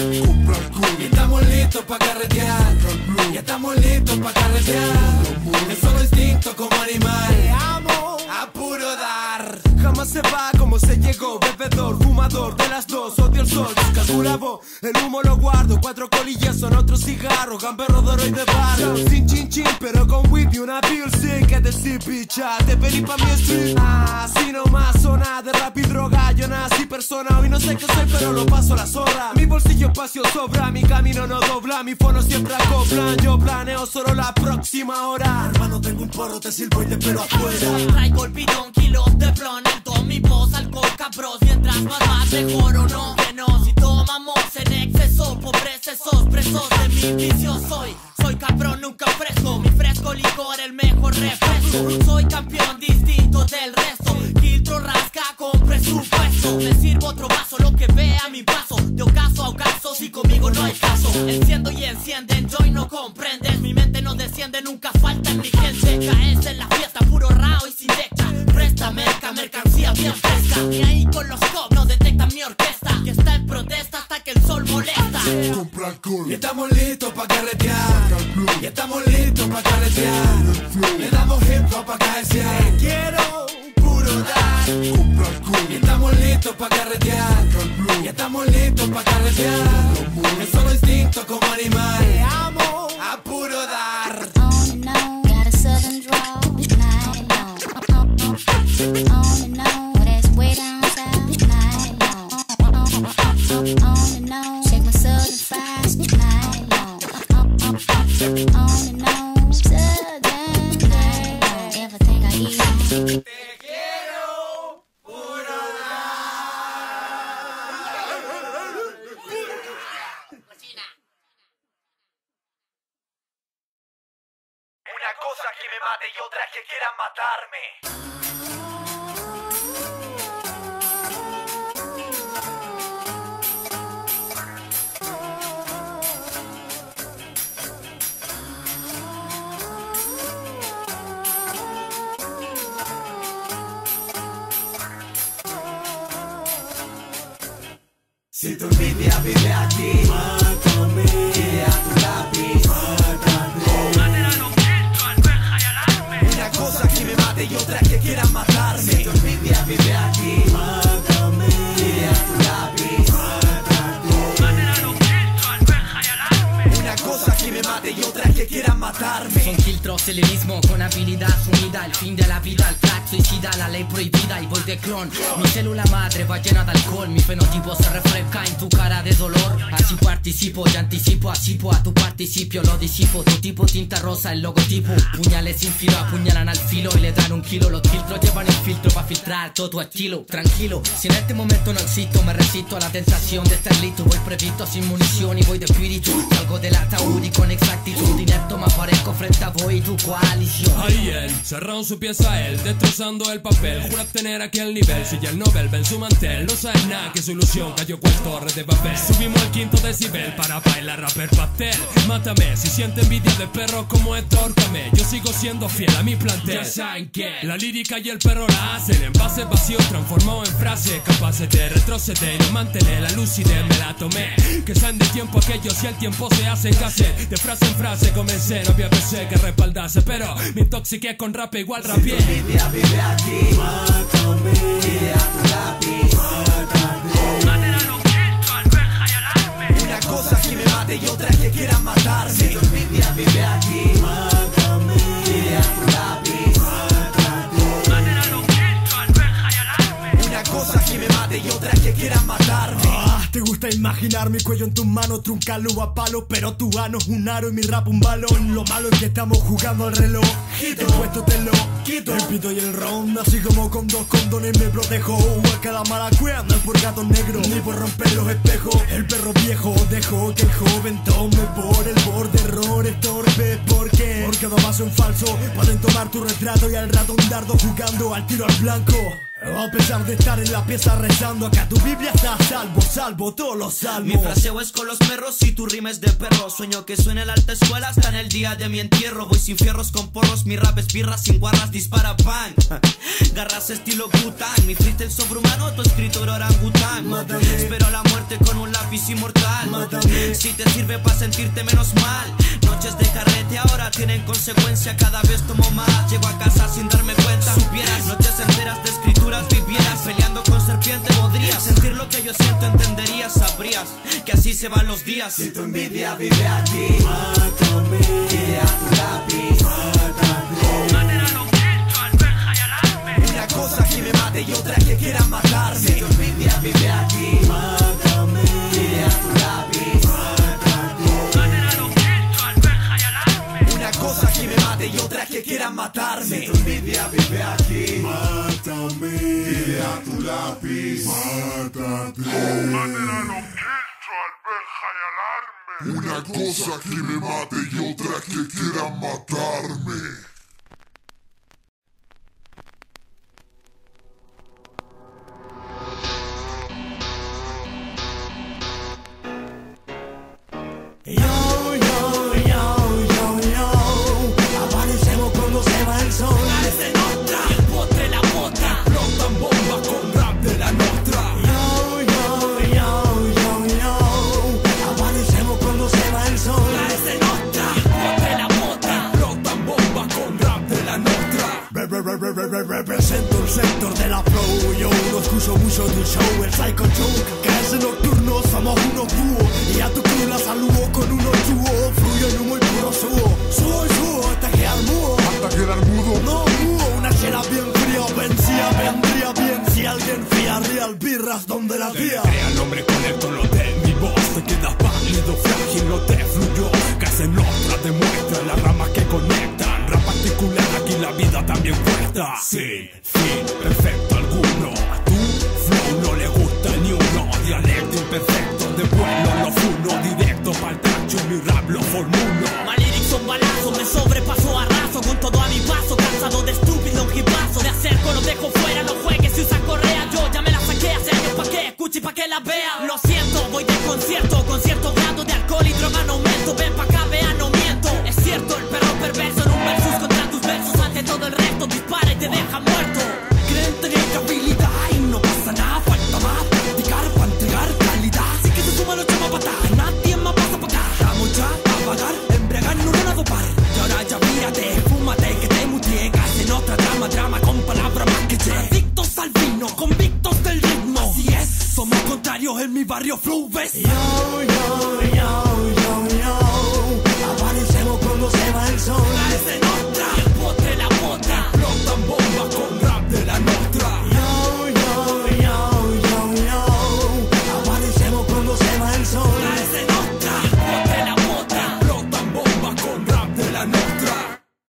Y estamos listos pa' carretear. Y estamos listos pa' carretear. Es solo instinto como animal. Te amo a puro dar. Jamás se va como se llegó. Bebedor, fumador de las dos. Odio el sol, calcula vos. El humo lo guardo. 4 colillas son otros cigarros. Gamberro de oro y de barro. Sin chin chin, pero con whip y una pilsen. Que decir, picha, te pedí pa' mi street. Así nomás zona de rap y droga. Yo nací persona, hoy no sé qué soy, pero lo paso a la zorra. Mi bolsillo espacio sobra, mi camino no dobla. Mi fono siempre acoplan. Yo planeo solo la próxima hora. Hermano, tengo un porro, te sirvo y te espero afuera. Traigo el bidón, kilos de blon, el don, mi voz, alcohol, cabros. Mientras más mejor o no, que no. Si tomamos en exceso, pobres esos presos de mi vicio soy. Soy cabrón, nunca fresco. Mi fresco licor, el mejor refresco. Soy campeón distinto del resto. Filtro rasca con presupuesto. Me sirvo otro vaso, lo que vea mi paso. De ocaso a ocaso, si conmigo no hay caso. Enciendo y encienden, yo y no comprendes. Mi mente no desciende, nunca falta en mi gente. Caes en la fiesta, puro rao y sin deca. Presta mercancía bien fresca. Y ahí con los cops no detectan mi orquesta. Que está en protesta hasta que el sol molesta. Y estamos listos pa' carretear. Y estamos listos pa' carretear. Le damos hip hop pa' cabecear. Quiero puro dar. Y estamos listos pa' carretear. Y estamos listos pa' carretear. Es solo instinto como animal. Te amo a puro dar. On and on, got a southern drawl, night long. On and on, that's way down south, night long. On and on, check my southern fries, night long. On and on, southern, night long. Everything I eat. Una cosa que me mate y otra que quieran matarme. Si tu envidia vive aquí, mátame. Quiere a tu lápiz, una cosa que me mate y otra que quieran matarme. Si tu envidia vive aquí, mátame. Quiere a tu lápiz, una cosa que me mate y otra que quieran matarme. Son filtros, el mismo con habilidad unida. El fin de la vida, el crack suicida, la ley prohibida y voy de clon. Mi célula madre va llena de alcohol. Mi fenotipo se refleja en tu cara de dolor. Así participo y anticipo, asipo a tu participio. Lo disipo, tu tipo tinta rosa, el logotipo. Puñales sin filo, apuñalan al filo y le dan un kilo. Los filtros llevan el filtro para filtrar todo tu estilo. Tranquilo, si en este momento no existo, me resisto a la tentación de estar listo. Voy previsto sin munición y voy de espíritu. Salgo del ataúd y con exactitud directo me aparezco frente a vos y tu coalición. Ahí él, cerrado su pieza él, destrozando el papel. Jura tener aquel nivel, si ya el Nobel ven su mantel. No sabes nada que su ilusión cayó cual torre de papel. Subimos al 5º decibel para bailar rapper pastel. Mátame, si siente envidia de perros como esto, ahórcame. Yo sigo siendo fiel a mi plantel. Ya saben que la lírica y el perro la hacen. Envases vacíos transformados en frases capaces de retroceder y mantener la lucidez. Me la tomé, que saben de tiempo aquellos y el tiempo se hace cassette. De frase en frase comencé, no había PC que respaldase, pero me intoxiqué con rap igual rapié. Si tu envidia vive aquí, mátame. Quiere a tu lápiz, una cosa que me mate y otra que quieran matarme. Si tu envidia vive aquí, mátame. Quiere a tu lápiz, una cosa que me mate y otra que quieran matarme. ¿Te gusta imagen? imaginar mi cuello en tus manos, truncarlo a palo, pero tu ano es un aro y mi rap un balón. Lo malo es que estamos jugando al reloj. El puesto te lo quito, el pito y el ron. Así como con 2 condones me protejo. A cada mala cueva, no es por gato negro ni por romper los espejos. El perro viejo dejó que el joven tome por el borde. Errores torpes, ¿por qué? Porque dos vasos en falso pueden tomar tu retrato y al rato un dardo jugando al tiro al blanco. A pesar de estar en la pieza rezando, acá tu Biblia está a salvo, salvo todos los salmos. Mi fraseo es con los perros y tu rima es de perro. Sueño que suene la alta escuela hasta en el día de mi entierro. Voy sin fierros con porros, mi rap es birra sin guarras, dispara pan. Garras estilo Gután, mi freestyle sobrehumano, tu escritor orangután. Espero la muerte con un lápiz inmortal. Si te sirve para sentirte menos mal. Noches de carrete ahora tienen consecuencia, cada vez tomo más. Llego a casa sin darme cuenta. Supieras, noches enteras de escrituras vivieras. Peleando con serpiente podrías sentir lo que yo siento, entenderías, sabrías que así se van los días. Si tu envidia vive aquí, mátame, tire a tu lápiz, mátame. Una cosa que me mate y otra que quiera matarme. Si tu envidia vive aquí, mátame, tire a tu lápiz, mátame. Una cosa que me mate y otra que quiera matarme. Si tu envidia vive aquí, mátame, tire a tu lápiz, mátate. Una cosa que me mate y otra que quiera matarme. Amanecemos cuando se va el sol. El potre, la bota. Explotan bombas con rap de la nostra. Amanecemos cuando se va el sol. El potre, la bota. Explotan bombas con rap de la nostra. Represento el sector de la flow. Yo no escucho mucho tu show, el Psycho Joe. Que ese nocturno somos unos dúos. Y a tu crew la saludo con unos chubos. Fluyo en humo y puro subo. Subo hasta quedar mudo. Hasta quedar mudo. No mudo, una chela bien fría. Vencía, vendría bien si alguien fría. Real birras donde la tía. Crea el nombre con el tono de mi voz. Te queda pálido, frágil, no te fluyó. Casi nostra demuestra las ramas que conectan. Rap particular, aquí la vida también cuesta. Sin fin, perfecto alguno. A tu flow no le gusta ni uno. Dialecto imperfecto, de vuelo lo funo. Directo pa'l tacho, mi rap lo formulo. My lyrics son balazos, me sobrepaso arraso con todo a mi paso, cansado de estúpido jipazo. De acerco lo dejo fuera, no juegues si usa correa. Yo ya me la saqué hace años, pa' que escuche y pa' que la vea. Lo siento, voy de concierto con cierto grado de alcohol y droga en aumento. Ven pa' acá, vea, no miento. Es cierto, el perro perverso en un versus contra tus versos. Ante todo el resto dispara y te deja muerto. Creen tener habilidad y no pasa nada. Falta más practicar para entregar calidad. Así que se suma los chama patas, nadie más pasa pa' acá. Vamos ya a pagar, embriagar no van a dopar. Y ahora ya mírate, fúmate que te mutiegas. En otra drama con palabras más que che. Adictos al vino, convictos del ritmo. Así es, somos contrarios en mi barrio flow, ¿ves? Amanecemos cuando se va el sol. El potre, la bota. Explotan bombas con rap de la nostra. Amanecemos cuando se va el sol. El potre, la bota. Explotan bombas con rap de la nostra.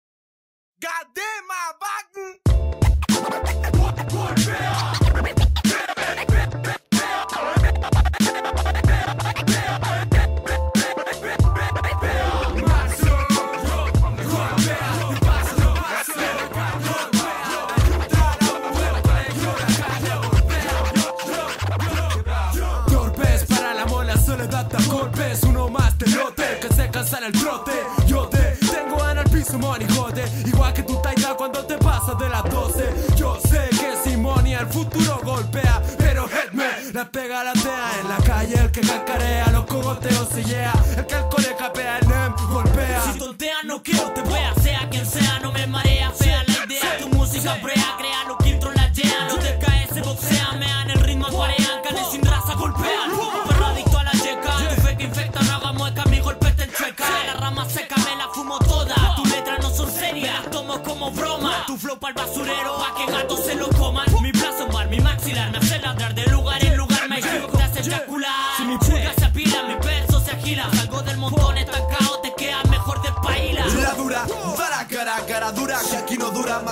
Torpes para la mola, soledad da golpes. Uno más te lote, que se cansa en el trote. Yo te tengo en el piso, money, jode. Igual que tu taita cuando te pasas de las 12. Yo sé que Simón el futuro golpea, pero Headman la pega la tea. En la calle el que cacarea, los cogoteos se lleva. El que el cole capea, el NEM golpea. Si tontea no quiero te vea, sea quien sea, no me marea. Fea la idea, tu música brea, crea lo que intro la llena. No te caes, se boxea, mean el ritmo guarean. Canes sin raza golpean, perro adicto a la yeca. Tu fe que infecta, no haga mueca, mi golpe te enchueca. La rama seca me la fumo toda, tus letras no son serias, las tomo como broma. Tu flow pa'l basurero, pa' que gatos se lo coman. Mi brazo mal, mi maxilar me hace ladrar de lugar en lugar. Me equivoco, te hace eyacular. Si mi pulga se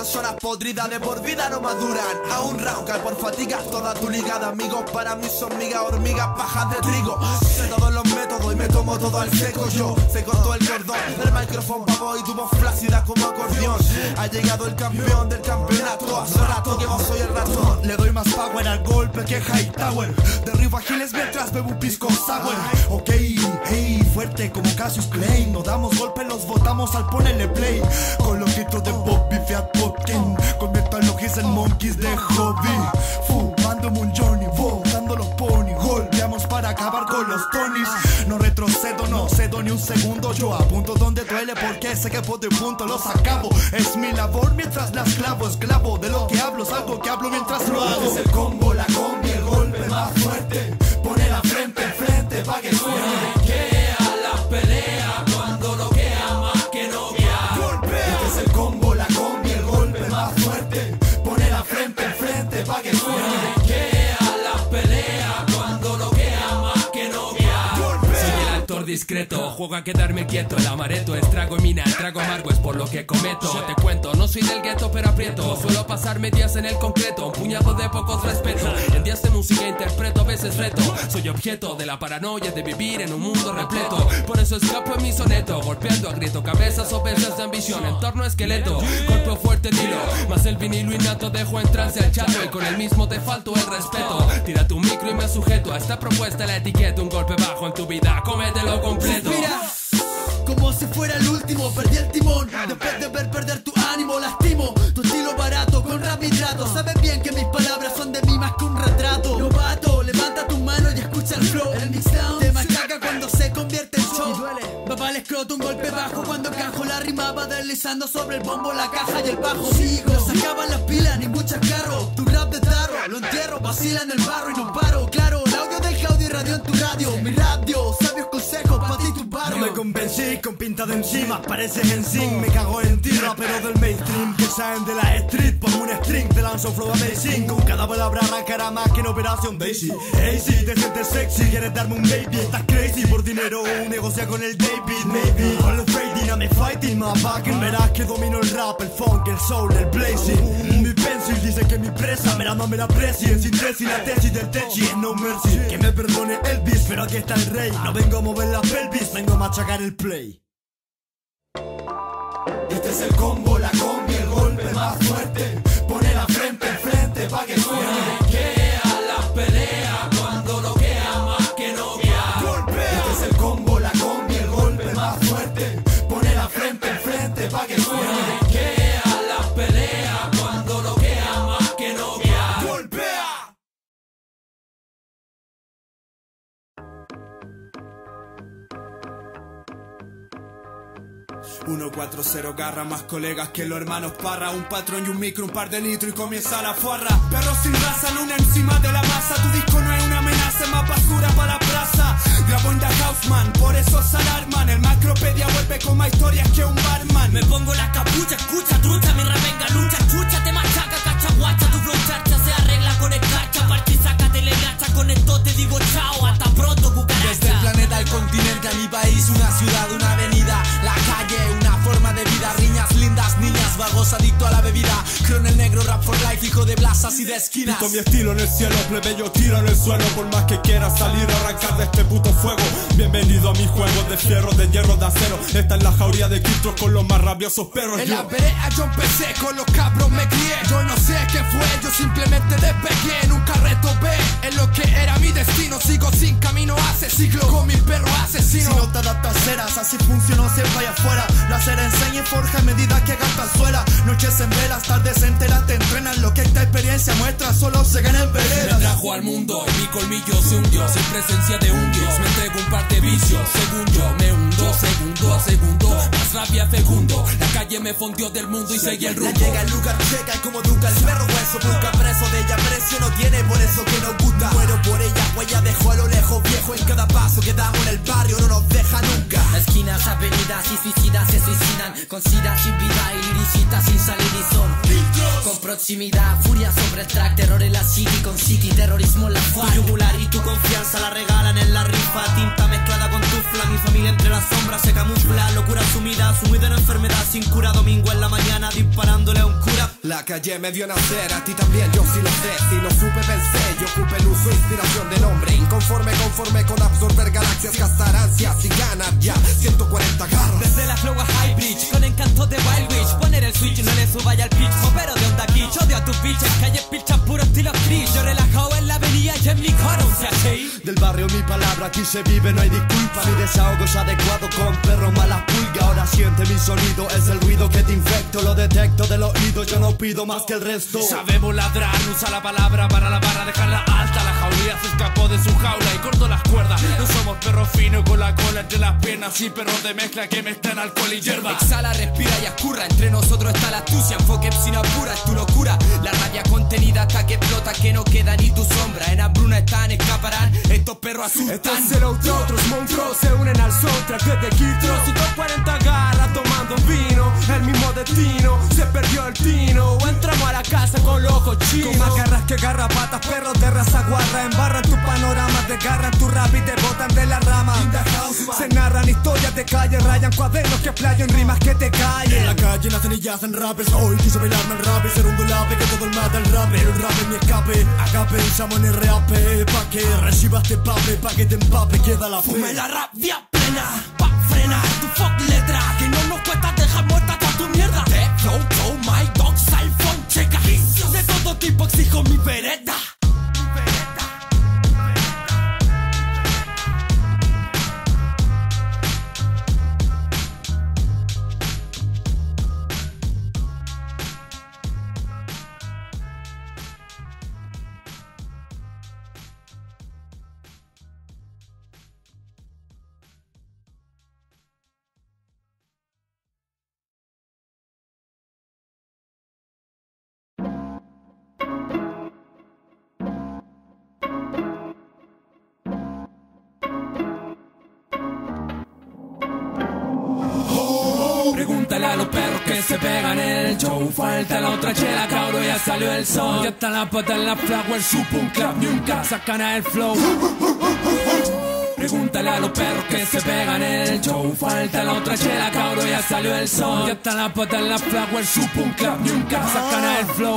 manzanas podridas de por vida no maduran. A un round cae por fatiga toda tu liga de amigos. Para mí son migas, hormigas, pajas de trigo. Sé todos los métodos y me tomo todo al seco. Yo se cortó el cordón del micrófono pavo y tu voz flácida como acordeón. Ha llegado el campeón del campeonato. Hace rato que vos soy el ratón. Le doy más power al golpe que Hightower. Derribo agiles mientras bebo un pisco sour. Ok, hey, fuerte como Cassius Clay. No damos golpe, los botamos al ponerle play. Con los gritos de Bobby Fiat Popkin. Convierto a los his en monkeys de hobby. Fumándome un Johnny, botando los pony. Golpeamos para acabar con los Tonys. No retrocedo, no cedo ni un segundo. Yo apunto donde duele porque sé que por de punto los acabo. Es mi labor mientras las clavo. Esclavo de lo que hablo, es algo que hablo mientras lo hago. Es el combo, la combi, el golpe más fuerte. Pone la frente enfrente pa' que suene. Que a la pelea cuando no queda más que no queda. Golpea. Este es el combo, la combi, el golpe más fuerte. Pone la frente enfrente pa' que suene. Que a la pelea cuando no queda más que no queda. Soy el actor discreto, juego a quedarme quieto. El amaretto es trago y mina, el trago amargo es por lo que cometo. Te cuento, no soy del gueto pero aprieto. Suelo pasarme días en el concreto, un puñado de pocos respeto. En días de música interpreto, a veces reto. Soy objeto de la paranoia de vivir en un mundo repleto. Por eso escapo en mi soneto, golpeando a grito cabezas o pesas de ambición en torno a esqueleto. Golpeo fuerte dilo, más el vinilo innato dejo en trance al chato. Y con el mismo te falto el respeto. Tira tu micro y me sujeto a esta propuesta la etiqueta. Un golpe bajo en tu vida, cómetelo completo. Mira, como si fuera el último, perdí el timón. Después de ver perder tu ánimo, lastimo tu estilo barato con rap y trato. Sabes bien que mis palabras son de mí más que un retrato. Novato, levanta tu mano y escucha el flow. El mixdown te machaca cuando se convierte en show. Y duele, va al escroto, un golpe bajo cuando encajo la rima va deslizando sobre el bombo, la caja y el bajo. Sigo, no se acaban las pilas, ningún chascarro. Tu rap de tarro, lo entierro, vacila en el barro y no paro. Claro, el audio del Claudio y radio en tu radio. Mi radio, sabios consejos para ti tu barrio. No me convencí con pinta de encima, pareces en zinc. Me cago en ti, rapero del mainstream que salen de la street. Pongo un string, te lanzo flow amazing. Con cada palabra arrancará más que en Operación Daisy. Hey, si te sientes sexy, quieres darme un baby. Estás crazy por dinero, negocia con el David. Maybe, all the fading, I'm fighting my back. Verás que domino el rap, el funk, el soul, el blazing. Mi pencil dice que mi presa, me la aprecie. Sin tesis, la tesis del techi es no mercy. Que me perdone Elvis, pero aquí está el rey. No vengo a mover la pelvis, vengo a machacar el play. Este es el combo, la combi, el golpe más fuerte. Pone la frente enfrente pa' que suene. Que a la pelea cuando no queda más que no queda. Golpea. Este es el combo, la combi, el golpe más fuerte. Pone la frente enfrente pa' que suene. Que a la pelea cuando no queda más que no queda. Golpea. 140 garra, más colegas que los hermanos Parra. Un patrón y un micro, un par de litros y comienza la farra. Perros sin raza, luna encima de la masa. Tu disco no es una amenaza, es más basura para la plaza. Grabo en The Houseman, por eso se alarman. El Macropedia vuelve con más historias que un barman. Me pongo la capucha, escucha, trucha, mi revenga, lucha, chucha, te machaca, cachaguacha. Tu flow charcha se arregla con escarcha. Parche y sácate le gacha, con esto te digo chao. Hasta pronto, cucaracha. Desde el planeta al continente, a mi país, una ciudad, una avenida, la calle, una forma de vida. Riñas lindas, niñas, vagos, adicto a la bebida. Cron el negro, rap for life, hijo de blasas y de esquinas. Con mi estilo en el cielo, plebeyo tiro en el suelo. Por más que quiera salir a arrancar de este puto fuego. Bienvenido a mi juego de fierro, de hierro, de acero. Esta es la jauría de Quiltros con los más rabiosos perros. En la vereda yo empecé, con los cabros me crié. Yo no sé qué fue, yo simplemente despegué. En un carreto B, en lo que era mi destino. Sigo sin camino hace siglos, con mi perro asesino. Si no te adaptas ceras, así funcionó siempre allá afuera. La cera enseña y forja a medida que gastas suela. Noches en velas, tardes enteras te entrenan. Lo que esta experiencia muestra solo se gana en veredas. Me trajo al mundo y mi colmillo se hundió. Sin presencia de un dios, me entrego un par de vicios. Según yo me hundo, segundo a segundo. Más rabia fecundo, la calle me fondió del mundo y seguí el rumbo. Llega el lugar, checa y como nunca el perro hueso. Busca preso de ella, precio no tiene, por eso que nos gusta. Muero por ella, huella dejo a lo lejos viejo. En cada paso que damos en el barrio no nos deja nunca. Esquinas, avenidas y suicidas se suicidan. Con sida sin vida y liricita sin salir y son. Compro proximidad, furia sobre el track, terror en la city con city, terrorismo en la FARC. Tu yugular y tu confianza la regalan en la rifa. Tinta mezclada con tufla, mi familia entre las sombras se camufla. Locura sumida, sumido en enfermedad sin cura. Domingo en la mañana disparándole a un cura. La calle me vio nacer, a ti también yo sí lo sé. Si lo supe pensé, yo ocupé el uso e inspiración del hombre. Inconforme, conforme con absorber galaxias, gastar ansias y ganar ya 140 garras. Desde la flow a High Bridge, con encanto de Wild Witch. Poner el switch, no le suba ya al pitch. Pero de onda kitsch, odio a tus bitches. Calle pilcha puro estilo Chris. Yo relajado en la avenida y en mi coro un CHI. Del barrio mi palabra, aquí se vive, no hay disculpa. Mi desahogo es adecuado con perro mala pulga. Ahora siente mi sonido, es el ruido que te infecto. Lo detecto del oído, yo no pido más que el resto. Sabemos ladrar, usa la palabra para la barra, dejarla alta. La jaulía se escapó de su jaula y cortó las cuerdas. No somos perros finos con la cola entre las piernas, sí perros de mezcla que mezclan alcohol y hierba. Exhala, respira y escurra, entre nosotros está la astucia. Enfoque sin apura, es tu locura. La rabia contenida hasta que explota, que no queda ni tu sombra. En hambruna están, escaparán, estos perros asustan. Esto es el otro, otros monstruos se unen al soundtrack que te quito. Si 240 garras tomando vino, el mismo destino, se perdió el tino. Entramos a la casa con los ojos chinos. Con más garras que garrapatas, perros de raza guarra. Embarran tu panorama, desgarran tu rap y te botan de la rama. Se narran historias de calle, rayan cuadernos que playan rimas que te callen. En la calle nacen y yacen rappers, hoy quise bailarme el rap y ser un dulape que todo el mata el rap. Pero el rap es mi escape, acá pensamos en RAP. Pa' que recibas este pape, pa' que te empape, queda la fe. Fume la rabia plena, pa' frenar tu fuck letra. Que no nos cuesta dejar muerta toda tu mierda. De flow, my dog, phone, checa. De todo tipo exijo mi vereda. Pregúntale a los perros que se pegan en el show. Falta la otra chela, cabrón, ya salió el sol. Ya está la pata en la flower, supo un clap, nunca sacan el flow. Pregúntale a los perros que se pegan en el show. Falta la otra chela, cabrón, ya salió el sol. Ya está la pata en la flower, supo un clap, nunca sacan el flow.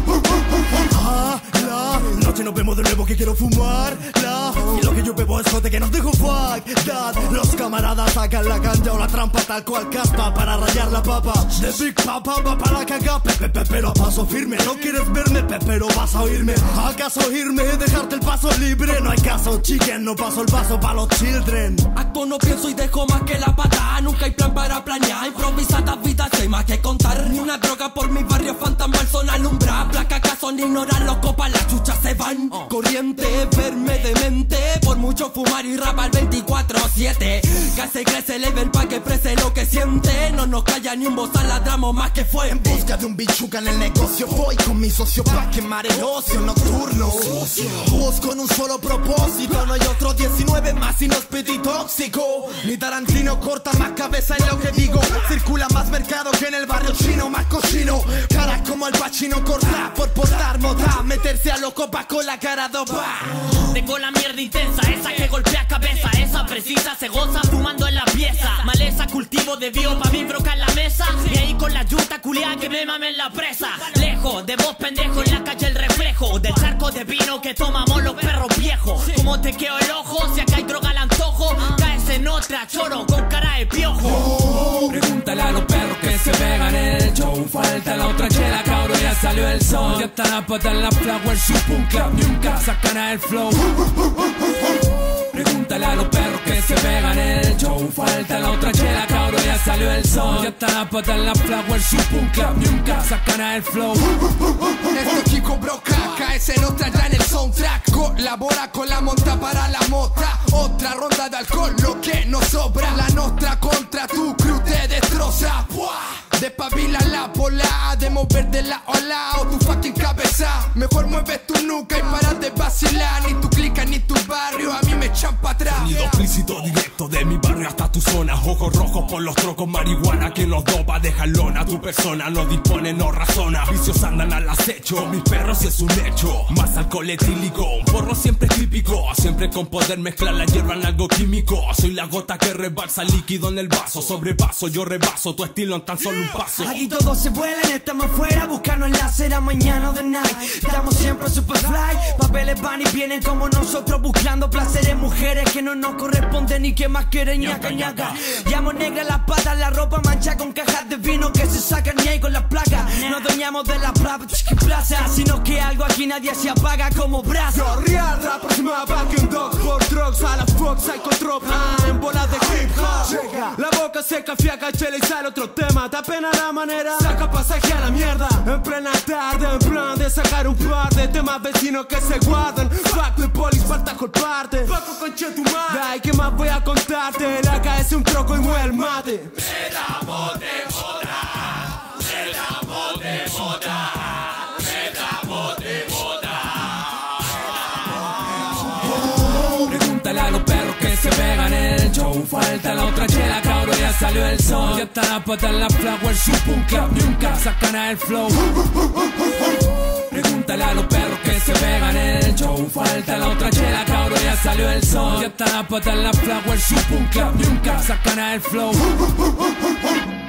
La noche nos vemos de nuevo que quiero fumar. Y lo que yo bebo es jote que nos dejo fuck that. Los camaradas sacan la ganja o la trampa tal cual caspa para rayar la papa. De Big Papa va para la caga, pero a paso firme. No quieres verme, pero vas a oírme. ¿Acaso oírme? Dejarte el paso libre. No hay caso, chicken, no paso el paso para los children. Acto no pienso y dejo más que la pata. Nunca hay plan para planear. Improvisadas vidas hay más que contar. Ni una droga por mi barrio fantasma al son alumbra. Placa acaso ni ignorar los copas, las chuchas se van. Corriente, verme demente. Por mucho fumar y rap al 24/7. Casi crece el level pa' que prese lo que siente. No nos calla ni un bozal, ladramos más que fue. En busca de un bichuca en el negocio, voy con mi socio pa' quemar el ocio nocturno. Vos con un solo propósito, no hay otro 19 más y no es piti tóxico. Ni Tarantino corta más cabeza en lo que digo. Circula más mercado que en el barrio chino, más cochino. Cara como Al Pacino corta por portar moda. Meterse a loco pa' con la cara dopa. Tengo la mierda intensa, esa que golpea cabeza. Esa precisa se goza fumando en la pieza. Maleza, cultivo de bio pa' mi broca en la mesa. Y ahí con la yuta culiada que me mame en la presa. Lejos de vos pendejo, en la calle el reflejo del charco de vino que tomamos los perros viejos. Como te queo el ojo, si acá hay droga al antojo. Caes en otra, choro con cara de piojo. Pregúntale a los perros que se pegan en el show. Falta la otra chela, cabrón, ya salió el sol. Ya está la pata en la flower, supo un clap, nunca sacan el flow. Pregúntale a los perros que se pegan en el show. Falta la otra chela, cabrón, ya salió el sol. Ya está la pata en la flower, supo un clap, nunca sacan el flow. Esto chico broca, caes en otra ya en el soundtrack. Colabora con la monta para la mota. Otra ronda de alcohol, lo que nos sobra. La nostra contra tu crew te destroza. Despabila la bola, de mover de lado a lado tu fucking cabeza. Mejor mueves tu nuca y para de vacilar. Ni tu clica ni tu barrio a mí me echan para atrás. Sonido explícito directo de mi barrio hasta tu zona. Ojos rojos con los trocos marihuana. Quien los dopa deja lona. Tu persona no dispone, no razona. Vicios andan al acecho, con mis perros y es un hecho. Más alcohol etílico, un porro siempre típico. Siempre con poder mezclar la hierba en algo químico. Soy la gota que rebalsa líquido en el vaso. Sobrepaso, yo rebaso tu estilo en tan solo un paso. Aquí todos se vuelan, estamos afuera buscando en la acera mañana o de night. Estamos siempre super fly. Papeles van y vienen como nosotros buscando placeres. Mujeres que no nos corresponden y que más quieren ñaca ñaca. Llamo negra las patas, la ropa mancha con cajas de vino que se sacan y ahí con las placas. No doñamos de la plaza, sino que algo aquí nadie se apaga como brasa. Real rap próxima backing dog por drugs a la Fox Psychotrop. En bolas de hip hop. La boca seca, fiaca, chela y sale otro tema. Te apena la manera, saca pasaje a la mierda. En plena tarde, en plan de sacar un par de temas vecinos que se guardan. Fuck the police, falta culparte. Paco conche tu madre. Ay, ¿qué más voy a contarte? La cabeza es un troco y mueve el mate. Me da bote, bota. Me da bote, bota. Me da bote, bota. Pregúntale a los perros que se pegan en el show. Falta la otra chela, cabrón, ya salió el sol. Ya está la pata en la flower, supo un clap ni un cap, sacan el flow. Pregúntale a los perros que se pegan en el show. Falta la otra chela, cabrón, ya salió el sol. Ya está la pata en la flower, supo un clap ni un cap, sacan el flow.